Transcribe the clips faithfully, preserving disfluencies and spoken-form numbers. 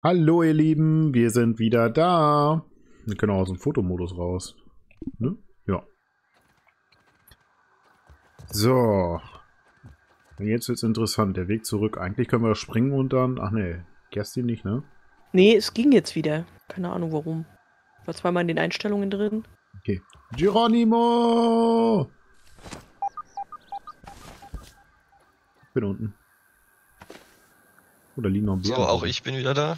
Hallo ihr Lieben, wir sind wieder da. Wir können auch aus dem Fotomodus raus. Ne? Ja. So. Jetzt wird's interessant. Der Weg zurück. Eigentlich können wir springen und dann... Ach nee, Kerstin nicht, ne? Nee, es ging jetzt wieder. Keine Ahnung warum. War zweimal in den Einstellungen drin. Okay. Geronimo! Ich bin unten. Oder liegen noch ein So, Bären auch oben? ich bin wieder da.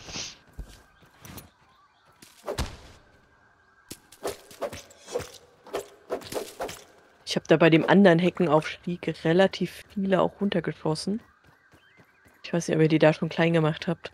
Ich habe da bei dem anderen Heckenaufstieg relativ viele auch runtergeschossen. Ich weiß nicht, ob ihr die da schon klein gemacht habt.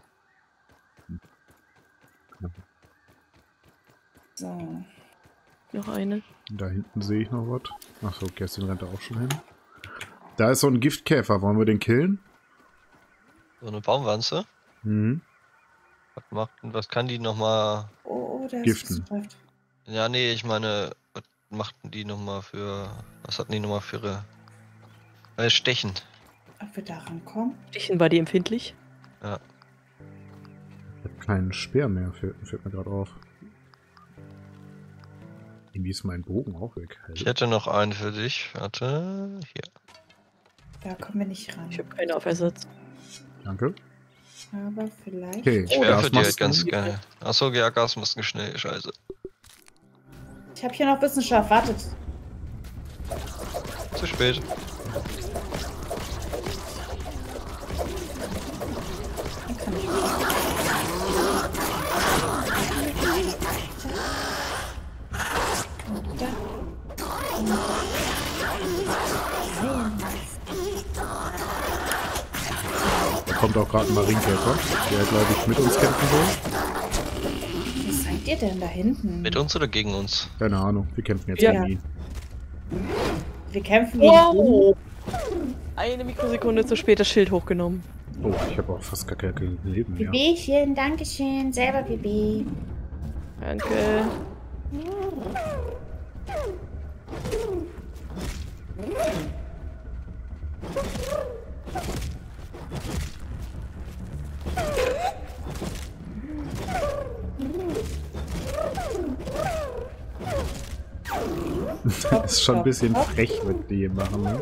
So. Noch eine. Da hinten sehe ich noch was. Achso, Kerstin rennt da auch schon hin. Da ist so ein Giftkäfer. Wollen wir den killen? So eine Baumwanze. Mhm. Was macht und was kann die nochmal? Oh, der Giften. ist läuft. Ja, nee, ich meine, was machten die nochmal für. Was hatten die nochmal für ihre. Äh, Stechen. Ob wir da rankommen? Stichen war die empfindlich. Ich habe keinen Speer mehr, fällt, fällt mir gerade auf. Irgendwie ist mein Bogen auch weg. Ich hätte noch einen für dich. Warte. Hier. Da kommen wir nicht ran. Ich habe keine auf Ersatz. Danke. Aber vielleicht. Okay, Ich oh, werfe dir halt Gasmasken. ganz gerne. Achso, ja, Gasmasken schnell. Scheiße. Ich habe hier noch Wissenschaft. Wartet. Zu spät. Dann kann ich Da kommt auch gerade ein Marienkäfer, der, glaube ich, mit uns kämpfen will. Was seid ihr denn da hinten? Mit uns oder gegen uns? Keine Ahnung, wir kämpfen jetzt Ja. gegen ihn. Wir kämpfen gegen Wow! Eine Mikrosekunde zu spät das Schild hochgenommen. Oh, ich habe auch fast gar kein Leben mehr. Bibischen, Dankeschön. Selber Bibi. Danke. Das ist schon ein bisschen frech, was die hier machen, ne?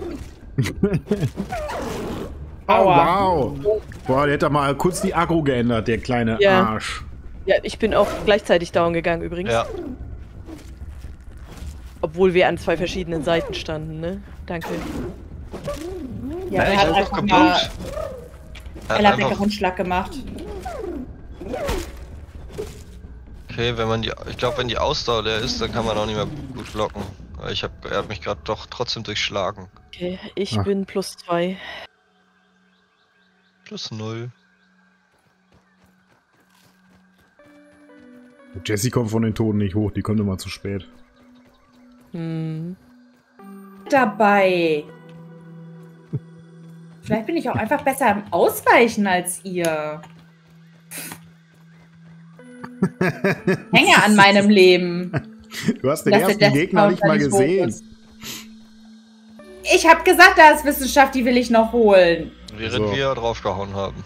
Oh, Aua. wow! Boah, der hat doch mal kurz die Aggro geändert, der kleine Ja. Arsch. Ja, ich bin auch gleichzeitig down gegangen übrigens. Ja. Obwohl wir an zwei verschiedenen Seiten standen, ne? Danke. Ja, Nein, er ich hat hab einfach doch mal geblutet. Er hat Ellerbecker einfach, Rundschlag gemacht. okay, wenn man die. Ich glaube, wenn die Ausdauer leer ist, dann kann man auch nicht mehr gut blocken. Weil ich hab, er hat mich gerade doch trotzdem durchschlagen. Okay, ich Ach. bin plus zwei. Plus null. Jessie kommt von den Toten nicht hoch, die kommt immer zu spät. Hm. Dabei. Vielleicht bin ich auch einfach besser im Ausweichen als ihr. Hänge an meinem Leben. Du hast den Dass der ersten Death Gegner Count nicht mal nicht hoch gesehen. ist. Ich habe gesagt, da ist Wissenschaft, die will ich noch holen. Während So. wir draufgehauen haben.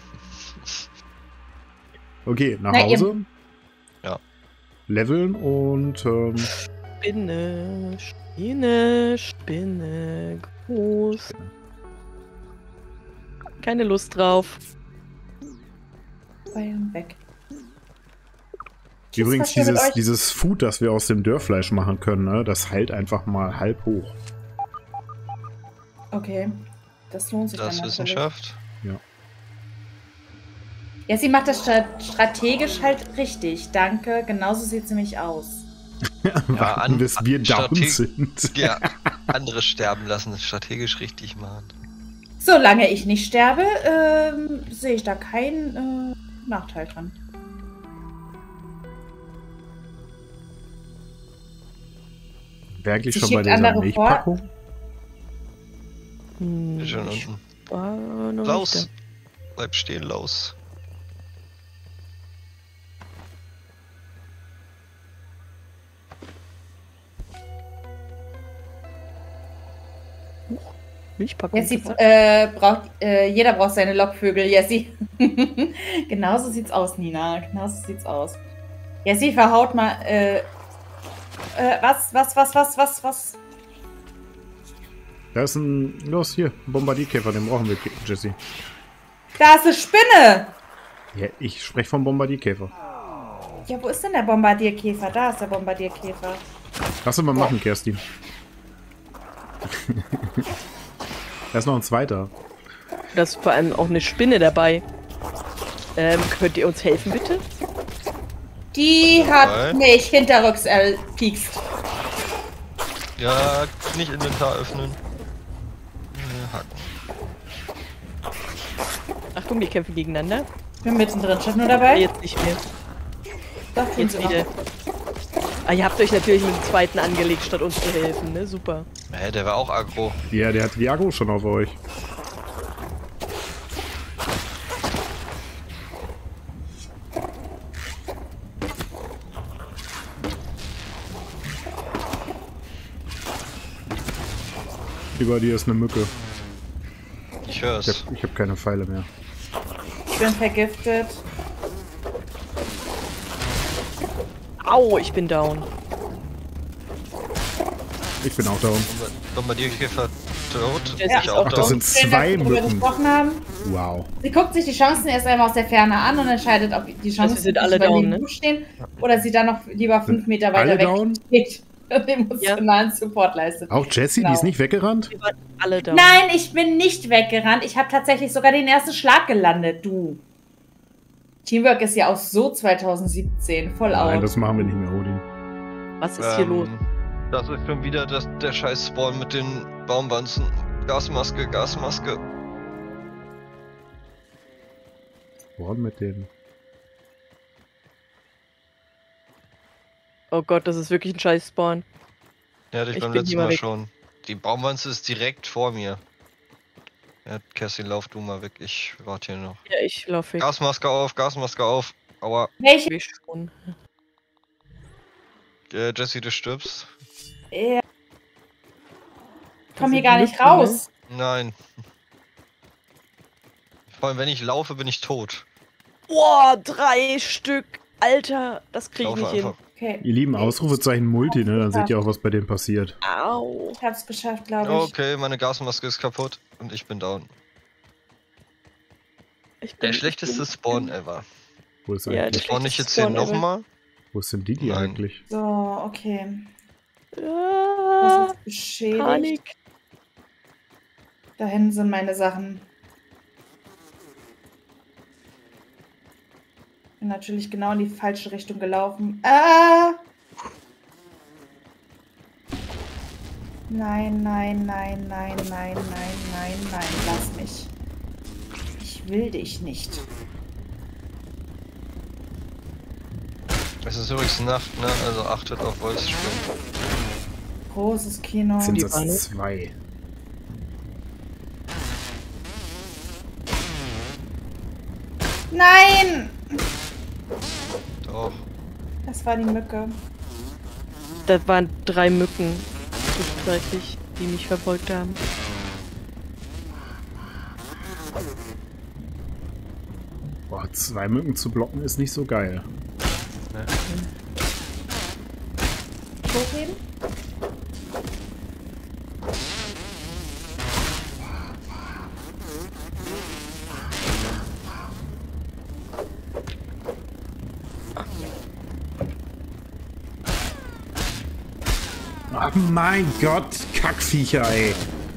Okay, nach Na, ihr- Hause. Ja. Leveln und ähm, Spinne, Spinne, Spinne, groß. Keine Lust drauf. Bayern weg. Tschüss, übrigens was wir mit dieses, euch- dieses Food, das wir aus dem Dörrfleisch machen können, ne, das heilt einfach mal halb hoch. Okay, das lohnt sich Das dann ist natürlich. Wissenschaft. Ja, sie macht das stra- strategisch halt richtig. Danke, genauso sieht sie mich aus. Ja, Warten, bis wir down Strateg- sind. Ja, andere sterben lassen, strategisch richtig machen. Solange ich nicht sterbe, ähm, sehe ich da keinen äh, Nachteil dran. Wäre eigentlich Sie schon bei schickt dieser andere vor. Milchpackung. Hm, Bin schon ich unten. war noch Laus. nicht Bleib stehen, Laus. Milchpackung Jessie, gesagt? äh, braucht, äh, jeder braucht seine Lockvögel, Jessie. Genauso sieht's aus, Nina. Genauso sieht's aus. Jessie, verhaut mal, äh, äh, was, was, was, was, was, was? Da ist ein... Los, hier. Ein Bombardierkäfer, den brauchen wir, Jesse. Da ist eine Spinne! Ja, ich spreche vom Bombardierkäfer. Ja, wo ist denn der Bombardierkäfer? Da ist der Bombardierkäfer. Lass uns mal machen, Kerstin. Da ist noch ein zweiter. Da ist vor allem auch eine Spinne dabei. Ähm, könnt ihr uns helfen, bitte? Die hat Nein. mich hinterrücks erpiekst. Ja, nicht Inventar öffnen. Äh, Hacken. Achtung, die kämpfen gegeneinander. Ich bin mittendrin. Steht nur dabei? Jetzt nicht mehr. Doch, tun Jetzt sie noch. wieder. Ah, ihr habt euch natürlich mit dem zweiten angelegt, statt uns zu helfen, ne? Super. Hä, der war auch aggro. Ja, der hat die Agro schon auf euch. Über dir ist eine Mücke. Ich Ich hör's. hab, ich hab keine Pfeile mehr. Ich bin vergiftet. Au, ich bin down. Ich bin auch down. Bombardierkäfer tot. Der ist Ja. Ich auch auch Ach, das down. sind Schön, zwei dass wir darüber Mücken. gesprochen haben. Wow. Sie guckt sich die Chancen erst einmal aus der Ferne an und entscheidet, ob die Chancen sind alle über down, dem ne? Busch stehen oder sie dann noch lieber fünf Meter weiter alle weg down? steht und emotionalen Support leistet. Auch Jessie, die Genau. ist nicht weggerannt? Wir waren alle down. Nein, ich bin nicht weggerannt. Ich habe tatsächlich sogar den ersten Schlag gelandet, du. Teamwork ist ja auch so zwanzig siebzehn, voll Nein, out. das machen wir nicht mehr, Odin. Was ist hier Ähm, los? Das ist schon wieder das, der scheiß Spawn mit den Baumwanzen. Gasmaske, Gasmaske. Vorn mit den... Oh Gott, das ist wirklich ein scheiß Spawn. Ja, hatte ich, Ich beim bin letzten hier mal Mal weg. schon. Die Baumwanze ist direkt vor mir. Ja, Kerstin, lauf du mal weg. Ich warte hier noch. Ja, ich laufe weg. Gasmaske auf, Gasmaske auf. Aua. Welche? Ich schon. Äh, Jesse, du stirbst. Ja. Ich Das komm hier sind gar nicht Lücken, ne? raus. Nein. Vor allem, wenn ich laufe, bin ich tot. Boah, drei Stück. Alter, das krieg ich Laufe nicht hin. einfach. Okay. Ihr lieben Ausrufezeichen Multi, ne? Dann seht ihr auch, was bei denen passiert. Au. Ich hab's geschafft, glaube ich. Okay, meine Gasmaske ist kaputt und ich bin down. Ich bin, Der ich schlechteste bin- Spawn ever. Wo ist, Ja, eigentlich, das- Spawn ich jetzt hier Spawn ever. nochmal? wo ist denn Didi Nein. eigentlich? So, okay. Ah, Das ist beschädigt. Panik. Da hinten sind meine Sachen. Bin natürlich genau in die falsche Richtung gelaufen. Ah! Nein, nein, nein, nein, nein, nein, nein, nein, lass mich. Ich will dich nicht. Es ist übrigens Nacht, ne? Also achtet auf Wolfsspielen. Großes Kino. Sind die das Bahn? zwei? Nein! Doch. Das war die Mücke. Das waren drei Mücken zwischenzeitlich, die mich verfolgt haben. Boah, zwei Mücken zu blocken ist nicht so geil. Hochheben? Ach mein Gott, Kackviecher, ey.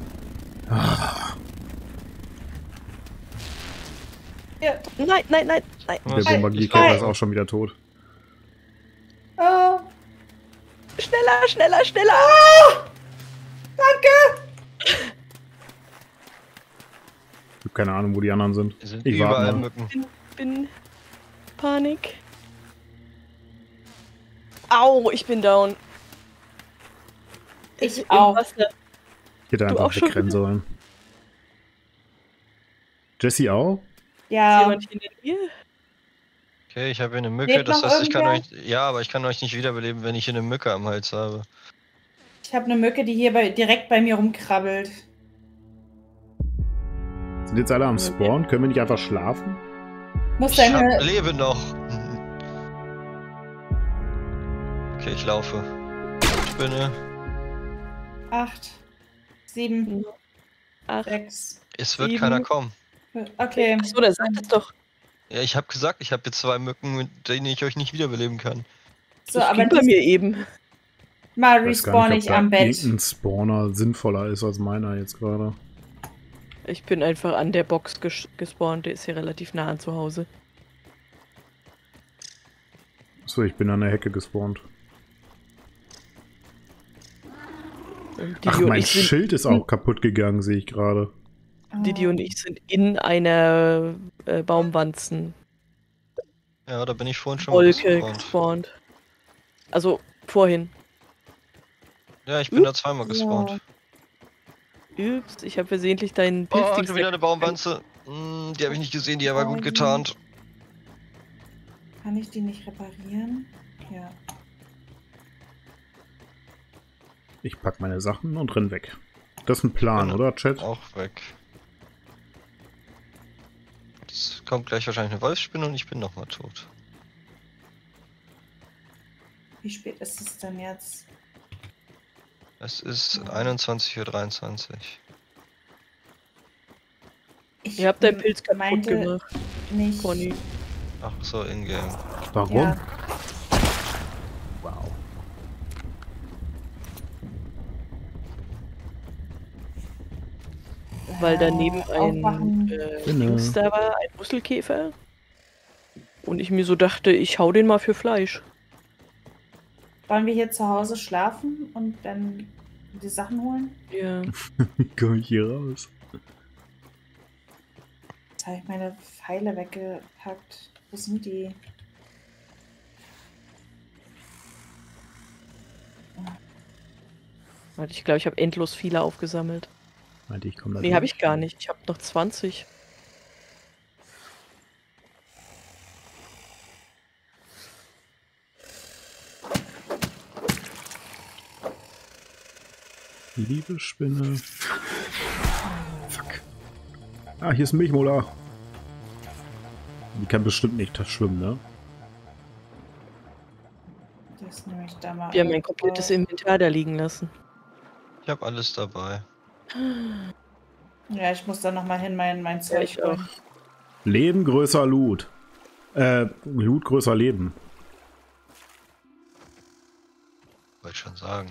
Ja. Nein, nein, nein, nein. Der Was? Bombardierkäfer Nein. ist auch schon wieder tot. Oh, Schneller, schneller, schneller. danke! Ich habe keine Ahnung, wo die anderen sind. Hier sind Ich warte überall mal. Mücken. Bin, bin Panik. Au, ich bin down. Ich Im auch. Wasser. Ich hätte Du einfach auch schon wegrennen wieder? sollen. Jesse auch? Ist Ja. jemand hinter dir? Okay, ich habe hier eine Mücke, Lebt das noch heißt, ich kann euch. irgendwer? Ja, aber ich kann euch nicht wiederbeleben, wenn ich hier eine Mücke am Hals habe. Ich habe eine Mücke, die hier bei, direkt bei mir rumkrabbelt. Sind jetzt alle am Spawn? Können wir nicht einfach schlafen? Muss Ich hab, deine. lebe noch. Okay, ich laufe. Spinne. Acht, sieben, Acht. sechs. Es wird Sieben. keiner kommen. Okay. Achso, der sagt es doch. Ja, ich habe gesagt, ich habe jetzt zwei Mücken, mit denen ich euch nicht wiederbeleben kann. So, das aber ging bei mir eben. mal Ich weiß gar respawn nicht, ich ob da am Bett. irgendein Spawner sinnvoller ist als meiner jetzt gerade. Ich bin einfach an der Box ges gespawnt, der ist hier relativ nah an zu Hause. Achso, ich bin an der Hecke gespawnt. Und Didi Ach, und mein ich sind, Schild ist auch kaputt gegangen, sehe ich gerade. Didi und ich sind in einer äh, Baumwanzen Ja, da bin ich vorhin schon mal Wolke gespawnt. gespawnt. Also vorhin. Ja, ich bin da zweimal gespawnt. Ups, ich habe versehentlich deinen Oh, Pilzdings schon wieder eine Baumwanze. Hm, die habe ich nicht gesehen, die war gut Oh, getarnt. Kann ich die nicht reparieren? Ja. Ich pack meine Sachen und renn weg. Das ist ein Plan, Genau. oder, Chat? Auch weg. Es kommt gleich wahrscheinlich eine Wolfsspinne und ich bin nochmal tot. Wie spät ist es denn jetzt? Es ist einundzwanzig Uhr dreiundzwanzig. Ich Ihr habt deinen Pilz kaputt meinte gemacht, nicht. Conny. Ach so, in-game. Warum? Ja. Wow. Weil daneben ein Aufwachen. äh, Genau. Dings da war, ein Muskelkäfer. Und ich mir so dachte, ich hau den mal für Fleisch. Wollen wir hier zu Hause schlafen und dann die Sachen holen? Ja. Wie komme ich hier raus? Jetzt habe ich meine Pfeile weggepackt. Wo sind die? Warte, ich glaube, ich habe endlos viele aufgesammelt. Meinte ich, komm da Nee, habe ich gar nicht. Ich habe noch zwanzig. Die liebe Spinne. Fuck. Ah, hier ist ein Milchmola. Die kann bestimmt nicht schwimmen, ne? Das nehme ich da mal. Wir haben ein komplettes Inventar da liegen lassen. Ich habe alles dabei. Ja, ich muss da nochmal hin, mein, mein Zeug ich auch. holen. Leben größer Loot. Äh, Loot größer Leben. Wollte schon sagen.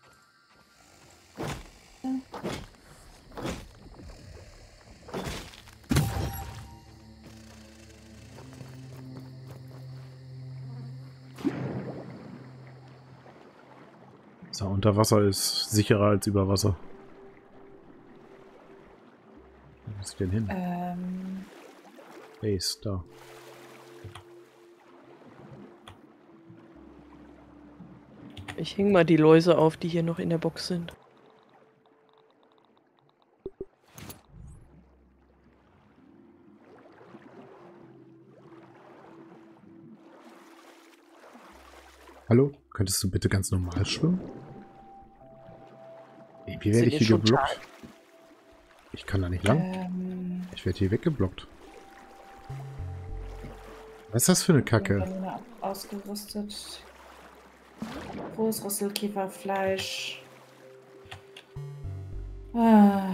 So, unter Wasser ist sicherer als über Wasser. Wo muss ich denn hin? Ähm, Base, da. Ich hänge mal die Läuse auf, die hier noch in der Box sind. Hallo? Könntest du bitte ganz normal schwimmen? Wie Sind werde ich jetzt hier schon geblockt? Ich kann da nicht lang. ähm, Ich werde hier weggeblockt. Was ist das für eine Kacke? Ballone ausgerüstet. Rohes Rüsselkäferfleisch. Ah,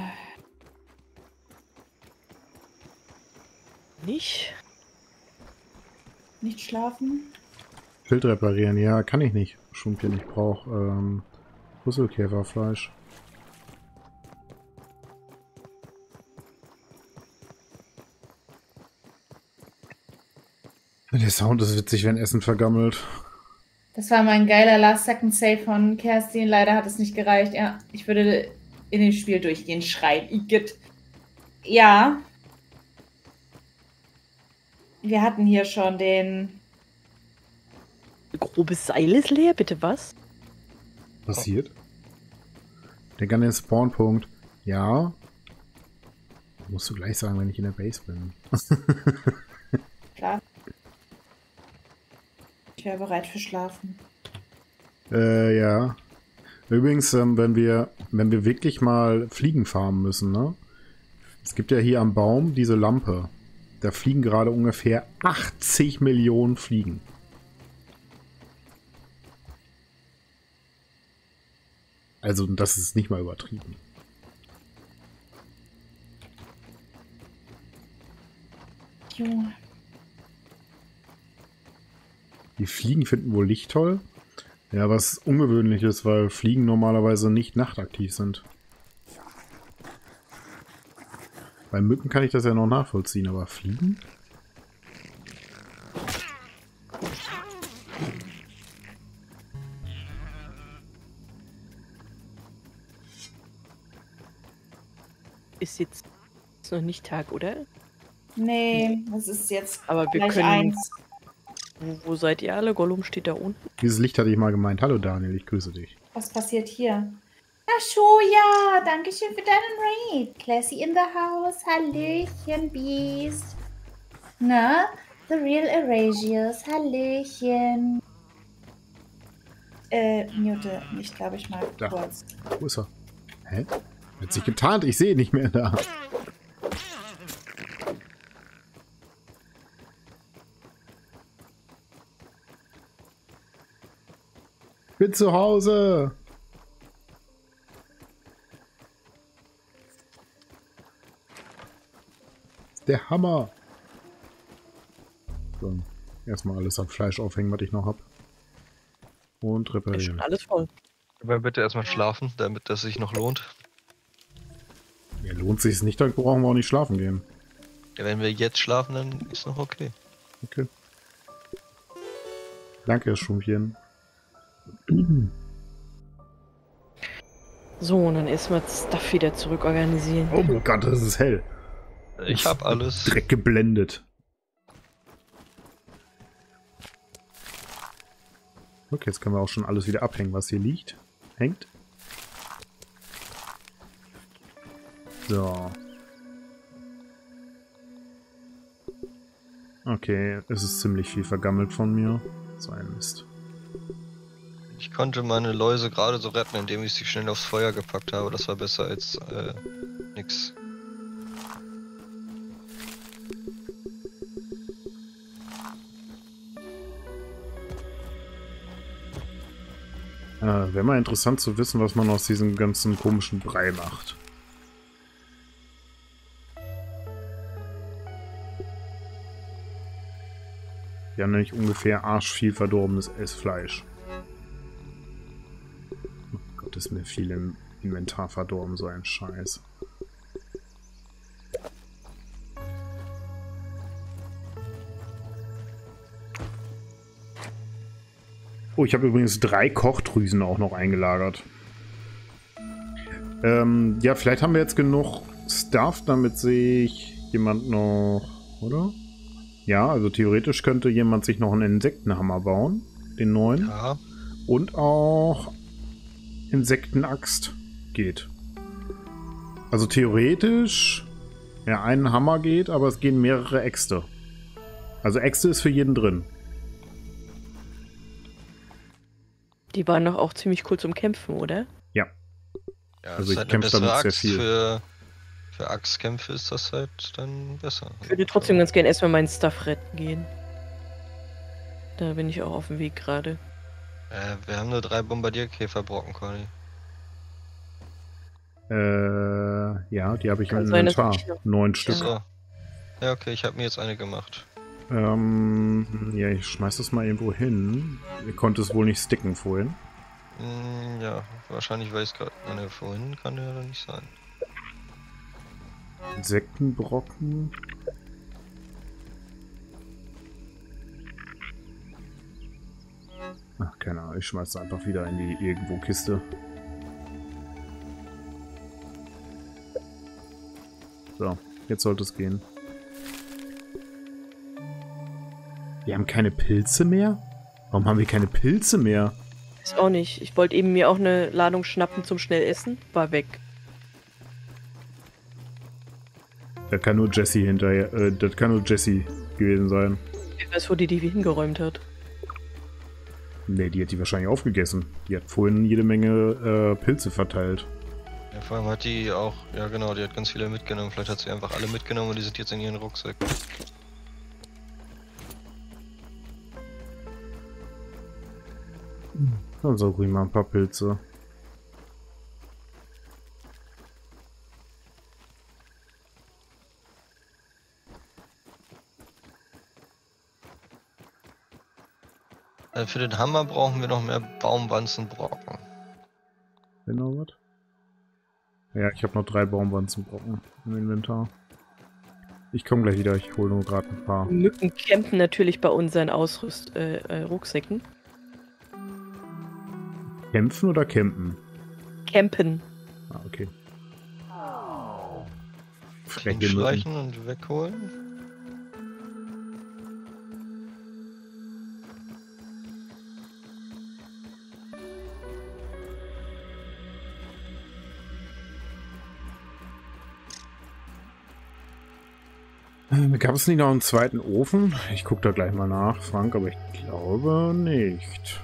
Nicht? nicht schlafen? Schild reparieren, ja, kann ich nicht. Schumpchen, ich brauche ähm, Rüsselkäferfleisch. Der Sound ist witzig, wenn Essen vergammelt. Das war mein geiler Last-Second-Save von Kerstin. Leider hat es nicht gereicht. Ja, ich würde in dem Spiel durchgehen schreien. Igitt. Ja. Wir hatten hier schon den... Grobes Seil ist leer, bitte was? Passiert? Denk an den Spawnpunkt. Ja. Musst du gleich sagen, wenn ich in der Base bin. Klar. Ich wäre bereit für Schlafen. Äh, ja. Übrigens, ähm, wenn wir, wenn wir wirklich mal Fliegen farmen müssen, ne? Es gibt ja hier am Baum diese Lampe. Da fliegen gerade ungefähr achtzig Millionen Fliegen. Also das ist nicht mal übertrieben. Junge. Die Fliegen finden wohl Licht toll. Ja, was ungewöhnlich ist, weil Fliegen normalerweise nicht nachtaktiv sind. Bei Mücken kann ich das ja noch nachvollziehen, aber Fliegen? Ist jetzt ist noch nicht Tag, oder? Nee, das ist jetzt Aber wir gleich können. eins. Wo, wo seid ihr alle? Gollum steht da unten. Dieses Licht hatte ich mal gemeint. Hallo Daniel, ich grüße dich. Was passiert hier? Ach, Shoja, danke schön für deinen Raid. Classy in the house. Hallöchen, Beast. Na, The Real Erasius. Hallöchen. Äh, mute mich, glaube ich, mal Da. kurz. Wo ist er? Hä? Hat sich getarnt, ich sehe ihn nicht mehr da. Bin zu Hause. Der Hammer. So, erstmal alles am Fleisch aufhängen, was ich noch habe. Und Ist schon reparieren. alles voll. Aber bitte erstmal schlafen, damit das sich noch lohnt. Ja, lohnt sich nicht, dann brauchen wir auch nicht schlafen gehen. Ja, wenn wir jetzt schlafen, dann ist noch okay. Okay. Danke, Schumchen. So, und dann erstmal das Stuff wieder zurückorganisieren. Oh mein Gott, das ist hell. Ich hab alles. Direkt geblendet. Okay, jetzt können wir auch schon alles wieder abhängen, was hier liegt. Hängt. So. Okay, es ist ziemlich viel vergammelt von mir. So ein Mist. Ich konnte meine Läuse gerade so retten, indem ich sie schnell aufs Feuer gepackt habe. Das war besser als äh, nix. Äh, wäre mal interessant zu wissen, was man aus diesem ganzen komischen Brei macht. Wir haben nämlich ungefähr arschviel verdorbenes Essfleisch. Oh Gott, ist mir viel im Inventar verdorben, so ein Scheiß. Oh, ich habe übrigens drei Kochdrüsen auch noch eingelagert. Ähm, ja, vielleicht haben wir jetzt genug Stuff, damit sich jemand noch, oder? Ja, also theoretisch könnte jemand sich noch einen Insektenhammer bauen, den neuen. Ja. Und auch Insektenaxt geht. Also theoretisch, ja, ein Hammer geht, aber es gehen mehrere Äxte. Also Äxte ist für jeden drin. Die waren doch auch ziemlich cool zum Kämpfen, oder? Ja. Ja, Also ist ich halt kämpfe eine bessere damit sehr Axt. viel. Für, für Axtkämpfe ist das halt dann besser. Ich würde trotzdem ganz gerne erstmal meinen Stuff retten gehen. Da bin ich auch auf dem Weg gerade. Äh, wir haben nur drei Bombardierkäferbrocken, Conny. Äh, ja, die habe ich Kann im sein, dass Inventar. ich noch- Neun Stück. So. Ja, okay, ich habe mir jetzt eine gemacht. Ähm, ja, ich schmeiß das mal irgendwo hin. Ihr konnte es wohl nicht sticken vorhin. Hm, ja, wahrscheinlich weil ich es gerade. Ne, vorhin kann der ja nicht sein. Insektenbrocken. Ach, keine Ahnung, ich schmeiß es einfach wieder in die irgendwo Kiste. So, jetzt sollte es gehen. Wir haben keine Pilze mehr? Warum haben wir keine Pilze mehr? Ist auch nicht. Ich wollte eben mir auch eine Ladung schnappen zum schnell essen. War weg. Da kann nur Jessie hinterher. Äh, das kann nur Jessie gewesen sein. Ich weiß, wo die die hingeräumt hat. Ne, die hat die wahrscheinlich aufgegessen. Die hat vorhin jede Menge äh, Pilze verteilt. Ja, vor allem hat die auch, ja genau, die hat ganz viele mitgenommen. Vielleicht hat sie einfach alle mitgenommen und die sind jetzt in ihren Rucksäcken. Dann sauge ich mal ein paar Pilze. Äh, für den Hammer brauchen wir noch mehr Baumwanzenbrocken. Genau was? Ja, ich habe noch drei Baumwanzenbrocken im Inventar. Ich komme gleich wieder, ich hole nur gerade ein paar. Mücken campen natürlich bei unseren Ausrüst äh, äh, Rucksäcken. Kämpfen oder campen? Campen. Ah, okay. Hinschleichen und wegholen. Äh, Gab es nicht noch einen zweiten Ofen? Ich gucke da gleich mal nach, Frank, aber ich glaube nicht.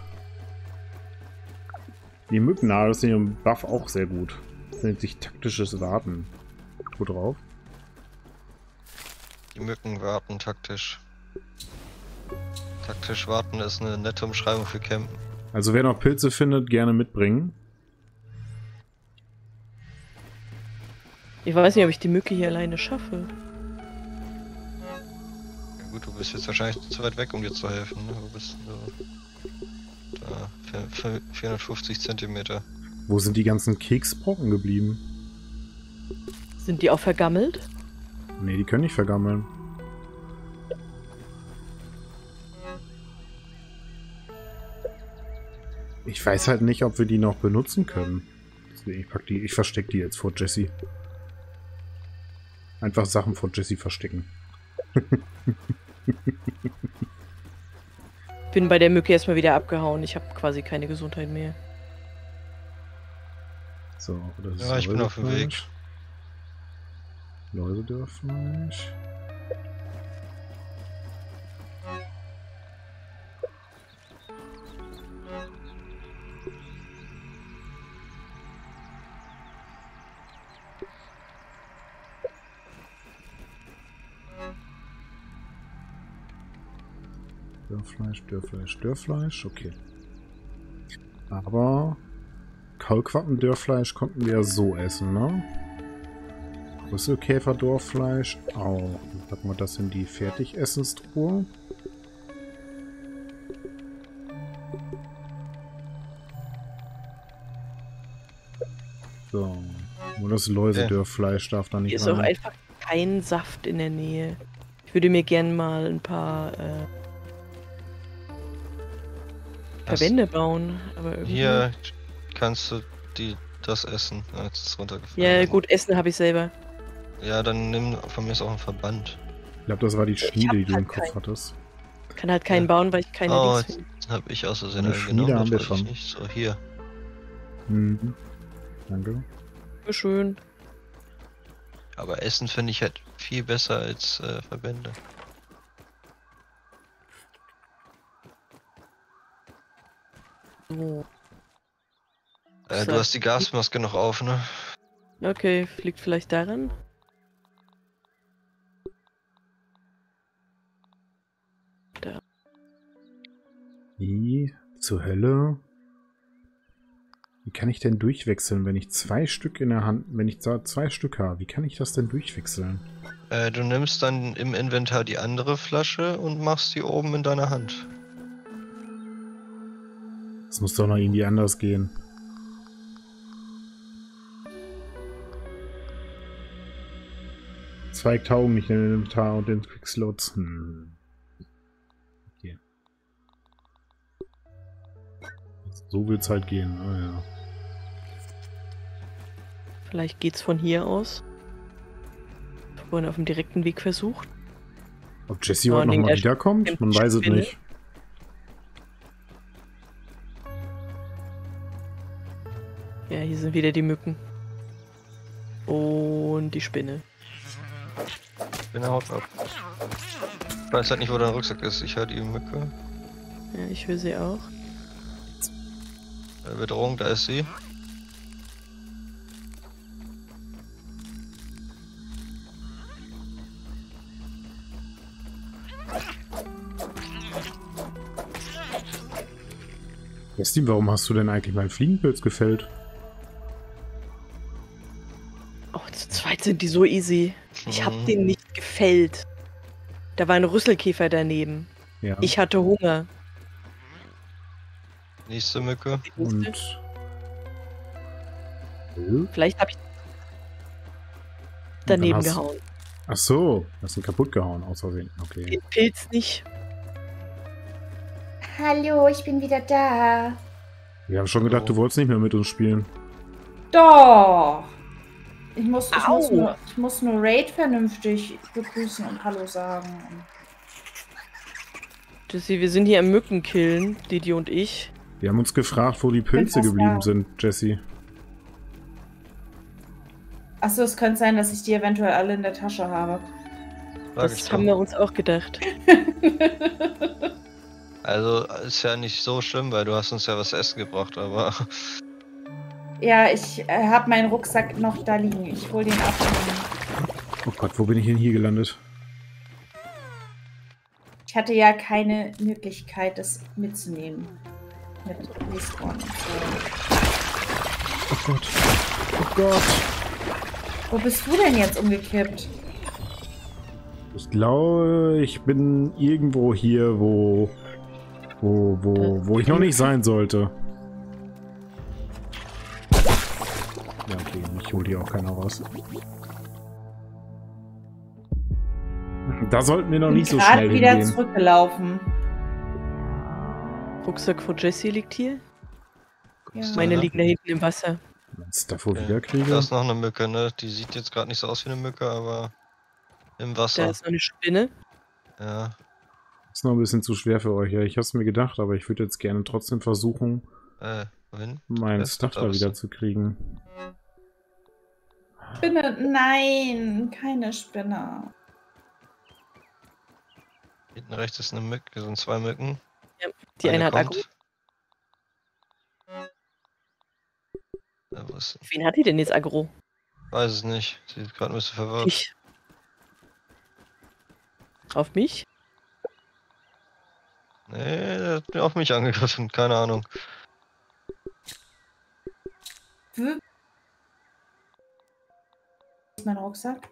Die Mückennadel ist in ihrem Buff auch sehr gut. Das nennt sich taktisches Warten. Wo drauf? Die Mücken warten taktisch. Taktisch warten ist eine nette Umschreibung für Campen. Also wer noch Pilze findet, gerne mitbringen. Ich weiß nicht, ob ich die Mücke hier alleine schaffe. Ja gut, du bist jetzt wahrscheinlich zu weit weg, um dir zu helfen. Ne? Du bist nur da, vierhundertfünfzig Zentimeter. Wo sind die ganzen Keksbrocken geblieben? Sind die auch vergammelt? Ne, die können nicht vergammeln. Ich weiß halt nicht, ob wir die noch benutzen können. Deswegen, ich pack die, ich verstecke die jetzt vor Jessie. Einfach Sachen vor Jessie verstecken. Bin bei der Mücke erstmal wieder abgehauen. Ich habe quasi keine Gesundheit mehr. So, das ist Ja, ich bin auf dem Weg. Läusedörfleisch. Dörrfleisch, Dörrfleisch, Dörrfleisch, okay. Aber Kaulquappen, Dörrfleisch konnten wir ja so essen, ne? Rüsselkäfer, Dorffleisch auch. Dann packen wir das in die Fertigessenstruhe. So. Nur das Läusedörrfleisch darf da nicht Hier ist rein. auch einfach kein Saft in der Nähe. Ich würde mir gern mal ein paar äh, Verbände bauen. Aber irgendwie... Hier kannst du die das essen. Ja, jetzt ist es runtergefallen. Ja, gut, Essen habe ich selber. Ja, dann nimm von mir ist auch ein Verband. Ich glaube, das war die Schmiede, hab die du halt im Kopf keinen. hattest. Kann halt keinen Ja. bauen, weil ich keine Oh, Dings finde. jetzt habe ich aus Versehen Eine einen Schmiede genommen, haben wir das wollte schon. ich nicht. So, hier. Mhm. Danke. Schön. Aber Essen finde ich halt viel besser als äh, Verbände. So. Äh, du So. hast die Gasmaske noch auf, ne? Okay, fliegt vielleicht daran. Da. Wie zur Hölle? Wie kann ich denn durchwechseln, wenn ich zwei Stück in der Hand, wenn ich da zwei Stück habe? Wie kann ich das denn durchwechseln? Äh, du nimmst dann im Inventar die andere Flasche und machst die oben in deiner Hand. Das muss doch noch irgendwie anders gehen. Zwei taugen nicht in den Inventar und den Quickslots. Hm. Okay. So will es halt gehen. Oh, ja. Vielleicht geht's von hier aus. Vorhin auf dem direkten Weg versucht. Ob Jessie Vor heute allen nochmal Dingen der wiederkommt? Man weiß es Spinne. nicht. Ja, hier sind wieder die Mücken. Und die Spinne. Spinne haut ab. Ich weiß halt nicht, wo dein Rucksack ist. Ich höre die Mücke. Ja, ich höre sie auch. Äh, Bedrohung, da ist sie. Steam, warum hast du denn eigentlich meinen Fliegenpilz gefällt? Oh, zu zweit sind die so easy. Ich hab Mhm. den nicht gefällt. Da war ein Rüsselkäfer daneben. Ja. Ich hatte Hunger. Nächste Mücke. Und. Äh? Vielleicht habe ich dann daneben hast- gehauen. Ach so, hast ihn kaputt gehauen, aus Versehen. Okay. Den Pilz nicht. Hallo, ich bin wieder da. Wir haben schon gedacht, du wolltest nicht mehr mit uns spielen. Doch. Ich muss, ich Au. muss, nur, ich muss nur Raid vernünftig begrüßen und Hallo sagen. Jessie, wir sind hier am Mückenkillen, Didi und ich. Wir haben uns gefragt, wo die Pilze fast geblieben da. sind, Jessie. Achso, es könnte sein, dass ich die eventuell alle in der Tasche habe. Sag ich Das doch. haben wir uns auch gedacht. Also ist ja nicht so schlimm, weil du hast uns ja was zu essen gebracht, aber Ja, ich äh, habe meinen Rucksack noch da liegen. Ich hol den ab. Oh Gott, wo bin ich denn hier gelandet? Ich hatte ja keine Möglichkeit, das mitzunehmen. Mit Respawn und so. Oh Gott. Oh Gott. Wo bist du denn jetzt umgekippt? Ich glaube, ich bin irgendwo hier, wo, wo, wo, wo ich noch nicht sein sollte. Ja, okay, ich hole hier auch keiner raus. Da sollten wir noch nicht so gerade schnell wieder hingehen. zurückgelaufen. Rucksack von Jessie liegt hier. Ja. Meine Ja. liegen da hinten im Wasser. Meinst du davor Okay. wieder kriege? da ist noch eine Mücke, ne? Die sieht jetzt gerade nicht so aus wie eine Mücke, aber im Da Wasser. ist noch eine Spinne. Ja. Ist noch ein bisschen zu schwer für euch. Ja, ich hab's mir gedacht, aber ich würde jetzt gerne trotzdem versuchen, Äh, wohin? meinen Das Stuff da da bist wieder du. zu kriegen. Spinne, nein, keine Spinne. Hinten rechts ist eine Mücke, sind zwei Mücken. Die eine, hat kommt. Akku. Ja, wo ist sie? Wen hat die denn jetzt Agro? Weiß es nicht. Sie ist gerade ein bisschen verwirrt. Ich. Auf mich? Nee, der hat mir auf mich angegriffen, keine Ahnung. Wo ist mein Rucksack?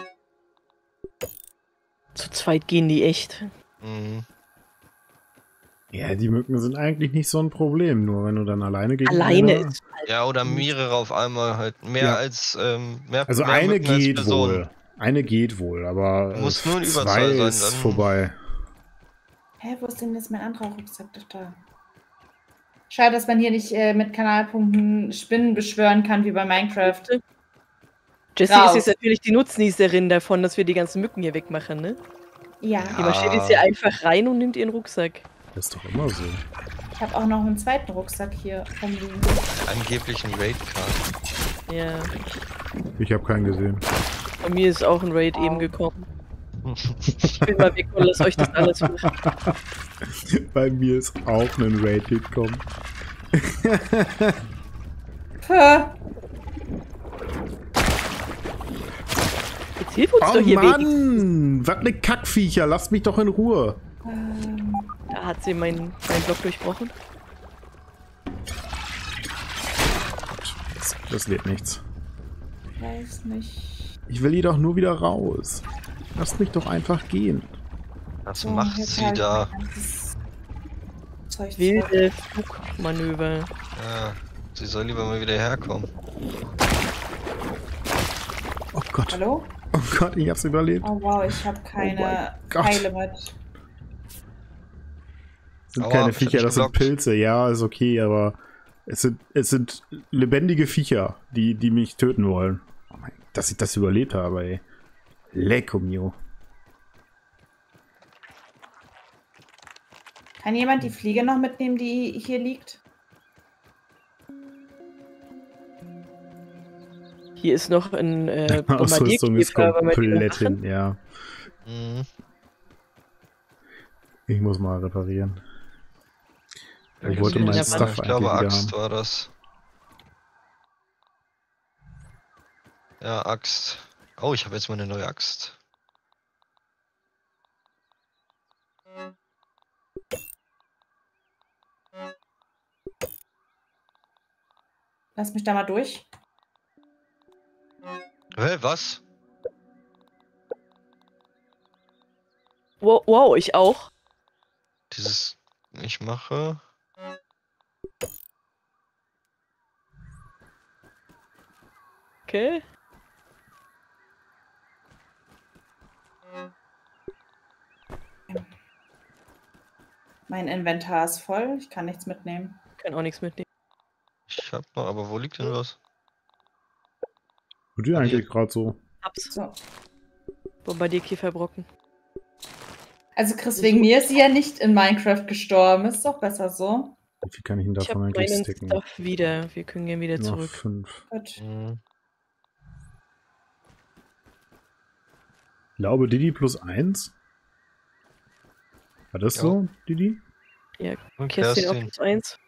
Zu zweit gehen die echt. Mhm. Ja, die Mücken sind eigentlich nicht so ein Problem, nur wenn du dann alleine gegen Alleine eine- ist halt Ja, oder mehrere auf einmal halt. Mehr Ja. als, ähm, mehr Also mehr eine Mücken als geht Personen. wohl. Eine geht wohl, aber Du musst äh, nur in zwei Überzahl sein, ist dann- vorbei. Hä, wo ist denn jetzt mein anderer Rucksack? Doch da. Schade, dass man hier nicht äh, mit Kanalpunkten Spinnen beschwören kann, wie bei Minecraft. Jessie Raus. ist jetzt natürlich die Nutznießerin davon, dass wir die ganzen Mücken hier wegmachen, ne? Ja, Die marschiert jetzt hier einfach rein und nimmt ihren Rucksack. Das ist doch immer so. ich habe auch noch einen zweiten Rucksack hier rumliegen. Angeblich ein Raid-Card. Ja. Ich habe keinen gesehen. Bei mir ist auch ein Raid Wow. eben gekommen. Ich bin mal weg und lass euch das alles machen. Bei mir ist auch ein Raid gekommen. Puh. Jetzt hilf uns Oh doch hier weg. Mann! Was ne Kackviecher, lasst mich doch in Ruhe. Ähm, Da hat sie meinen mein Block durchbrochen. Das, das wird nichts. weiß nicht. Ich will hier doch nur wieder raus. Lasst mich doch einfach gehen. Was So, macht jetzt sie halt da? mein ganzes Zeug zurück. Wilde Flugmanöver. Ja, sie soll lieber mal wieder herkommen. Oh Gott. Hallo? Oh Gott, ich hab's überlebt. Oh wow, ich habe keine Gott. Pfeile mit. Das sind Aua, keine ich hab Viecher, dich das sind geblockt. Pilze. Ja, ist okay, aber es sind, es sind lebendige Viecher, die, die mich töten wollen. Oh mein, dass ich das überlebt habe, ey. Lecco mio. Kann jemand die Fliege noch mitnehmen, die hier liegt? Hier ist noch ein äh, Ausrüstung ist Bombardierkäfer, wenn wir den komplett machen. hin, ja. Mhm. Ich muss mal reparieren. Ich Ja, wollte das mein ist Stuff meine- eigentlich Ich glaube, wieder Axt haben. war das. Ja, Axt. Oh, ich habe jetzt mal eine neue Axt. Lass mich da mal durch. Hä, was? Wow, wow, ich auch. Dieses, ich mache. Okay. Mein Inventar ist voll. Ich kann nichts mitnehmen. Kann auch nichts mitnehmen. Ich hab noch, aber wo liegt denn was? Wo dir Ah, hier. eigentlich gerade so? Hab's. So. Wo bei dir Käferbrocken? Also Chris, wegen mir ist sie ja nicht in Minecraft gestorben. Ist doch besser so. Wie viel kann ich denn Ich hab davon eigentlich meinen stacken? Stuff wieder. Wir können gehen wieder Noch zurück. fünf. Gut. Hm. Ich glaube, Didi plus eins. War das Ja. so, Didi? Ja, Und Kerstin auf Kerstin. plus eins.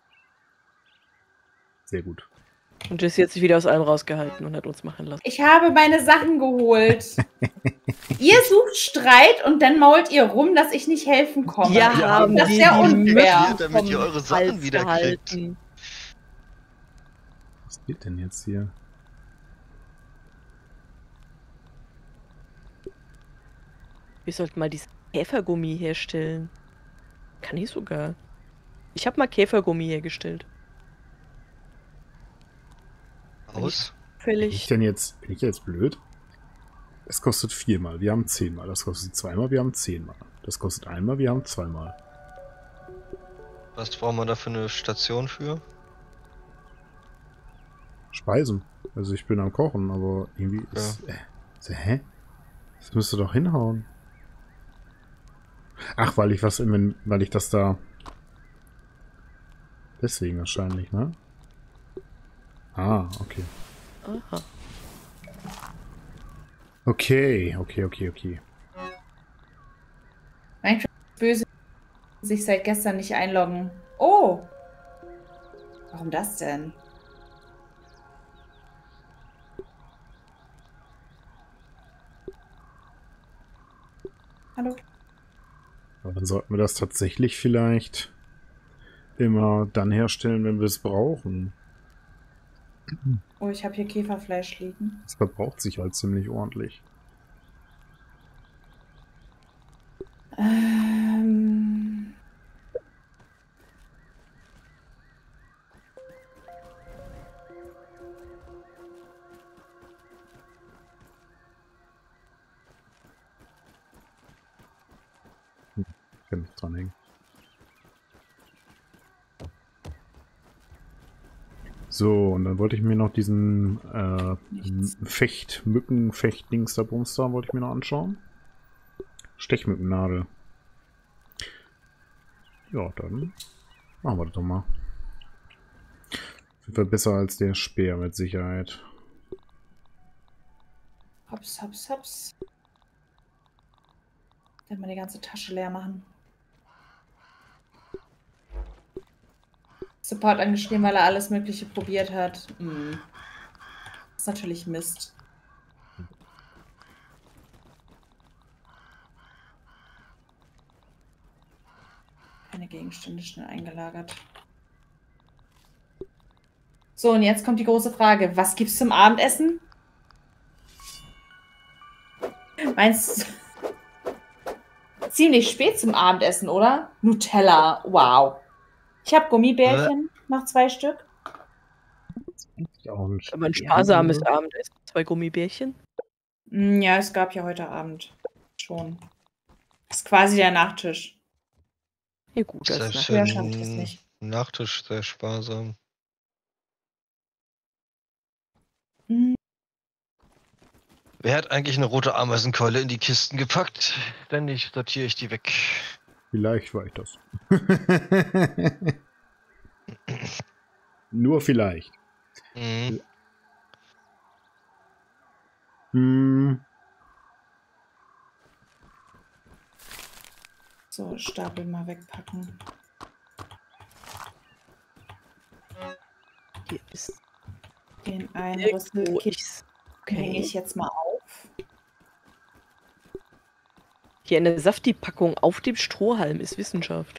Sehr gut. Und Jessie hat sich wieder aus allem rausgehalten und hat uns machen lassen. Ich habe meine Sachen geholt. Ihr sucht Streit und dann mault ihr rum, dass ich nicht helfen komme. Ja, Wir haben das die sehr die unfair. Möpfe Damit ihr vom eure Sachen Hals wieder kriegt. gehalten. Was geht denn jetzt hier? Wir sollten mal dieses Käfergummi herstellen. Kann ich sogar. Ich habe mal Käfergummi hergestellt. Aus? Bin ich Völlig. denn jetzt, bin ich jetzt blöd? Es kostet viermal, wir haben zehnmal. Das kostet zweimal, wir haben zehnmal. Das kostet einmal, wir haben zweimal. Was braucht man da für eine Station für? Speisen. Also ich bin am Kochen, aber irgendwie ist... Äh, so, hä? Das müsste doch hinhauen. Ach, weil ich was im, weil ich das da... Deswegen wahrscheinlich, ne? Ah, okay. Aha. Okay, okay, okay, okay. Minecraft ist böse, sich seit gestern nicht einloggen. Oh! Warum das denn? Hallo? Aber dann sollten wir das tatsächlich vielleicht immer dann herstellen, wenn wir es brauchen. Oh, ich habe hier Käferfleisch liegen. Das verbraucht sich halt ziemlich ordentlich. Ähm... Ich kann nicht dranhängen. So, und dann wollte ich mir noch diesen äh, Nichts. Fecht, Mücken, Fecht-Dings da Bumster wollte ich mir noch anschauen. Stechmückennadel. Ja, dann machen wir das doch mal. Auf jeden Fall besser als der Speer mit Sicherheit. Hops, hops, hops. Dann mal die ganze Tasche leer machen. Support angeschrieben, weil er alles Mögliche probiert hat. Hm. Das ist natürlich Mist. Keine Gegenstände schnell eingelagert. So, und jetzt kommt die große Frage. Was gibt's zum Abendessen? Meinst du... Ziemlich spät zum Abendessen, oder? Nutella. Wow. Ich habe Gummibärchen. Mach zwei Stück. Ja, und Aber ein sparsames Abendessen. Zwei Gummibärchen. Mm, Ja, es gab ja heute Abend schon. Das ist quasi der Nachtisch. Ja gut, das Selbst ist Früher für schaffe ich das den nicht. Nachtisch sehr sparsam. Mm, Wer hat eigentlich eine rote Ameisenkeule in die Kisten gepackt? Ständig sortiere ich die weg. vielleicht war ich das. Nur vielleicht. Mhm. Hm, So, Stapel mal wegpacken. Hier ist Den einen irgendwo Rüsselkit ich's. hänge Okay. ich jetzt mal auf. Hier eine Safti-Packung auf dem Strohhalm ist Wissenschaft.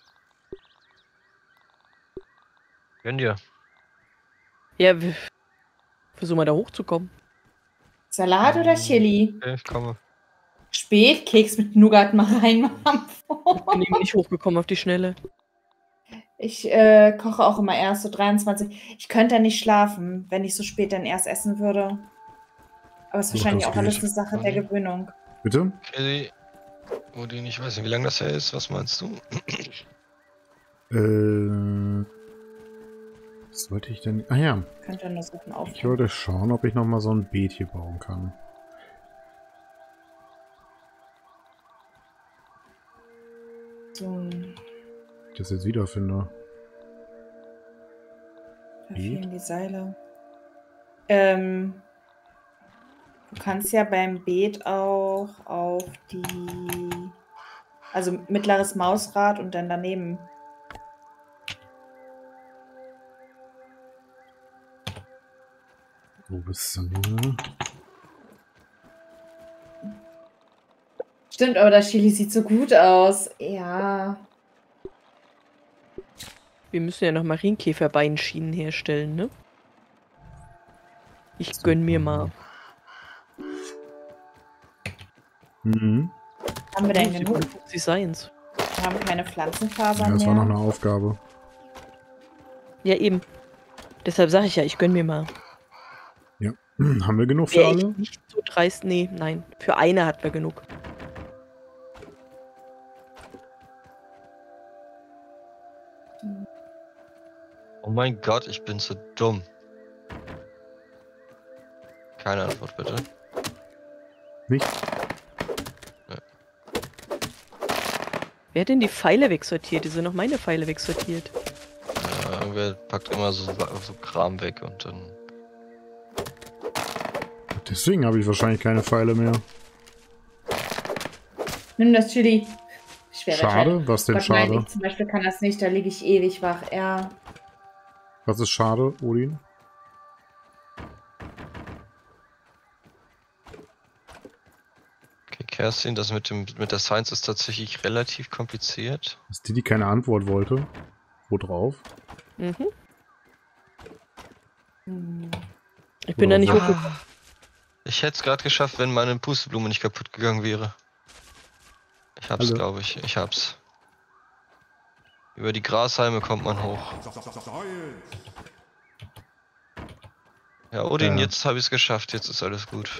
Gönn dir. Ja, wir versuchen mal da hochzukommen. Salat oder Chili? Okay, ich komme. Spät, Keks mit Nougat mal reinmachen. Ich bin eben nicht hochgekommen auf die Schnelle. Ich äh, koche auch immer erst so dreiundzwanzig. Ich könnte ja nicht schlafen, wenn ich so spät dann erst essen würde. Aber es ist So, wahrscheinlich das auch alles geht. eine Sache der Gewöhnung. Bitte? Kelly. Odin, ich weiß nicht, wie lange das her ist. Was meinst du? Äh. Was wollte ich denn? Ah ja, Könnte nur Sachen ich aufnehmen. wollte schauen, ob ich nochmal so ein Beet hier bauen kann. So, Ich das jetzt wiederfinde. da fehlen die Seile. Ähm, du kannst ja beim Beet auch auf die... Also mittleres Mausrad und dann daneben. Wo bist du denn? Stimmt, aber das Chili sieht so gut aus. Ja. Wir müssen ja noch Marienkäferbeinschienen herstellen, ne? Ich gönn mir mal. Mhm. Haben wir denn genug? siebenundfünfzig Seins. Wir haben keine Pflanzenfasern Ja, das mehr. war noch eine Aufgabe. Ja, eben. Deshalb sage ich ja, ich gönn mir mal. Hm, haben wir genug für Wäre ich alle? nicht so dreist, nee, nein. Für eine hatten wir genug. Oh mein Gott, ich bin so dumm. Keine Antwort, bitte. Nicht? Wer hat denn die Pfeile wegsortiert? Die sind noch meine Pfeile wegsortiert. Ja, irgendwer packt immer so, so Kram weg und dann. Deswegen habe ich wahrscheinlich keine Pfeile mehr. Nimm das Chili. Schwere Schade? Was denn Gott, nein, schade? ich zum Beispiel kann das nicht, da liege ich ewig wach. Ja. Was ist schade, Odin? Okay, Kerstin, das mit dem mit der Science ist tatsächlich relativ kompliziert. Dass die, die keine Antwort wollte. Wo drauf? Mhm. Hm. Ich bin da nicht Ah. hochgekommen. Ich hätte es gerade geschafft, wenn meine Pusteblume nicht kaputt gegangen wäre. Ich hab's, Hallo. glaube ich. Ich hab's. Über die Grashalme kommt man hoch. Ja, Odin, Ja. jetzt habe ich es geschafft. Jetzt ist alles gut.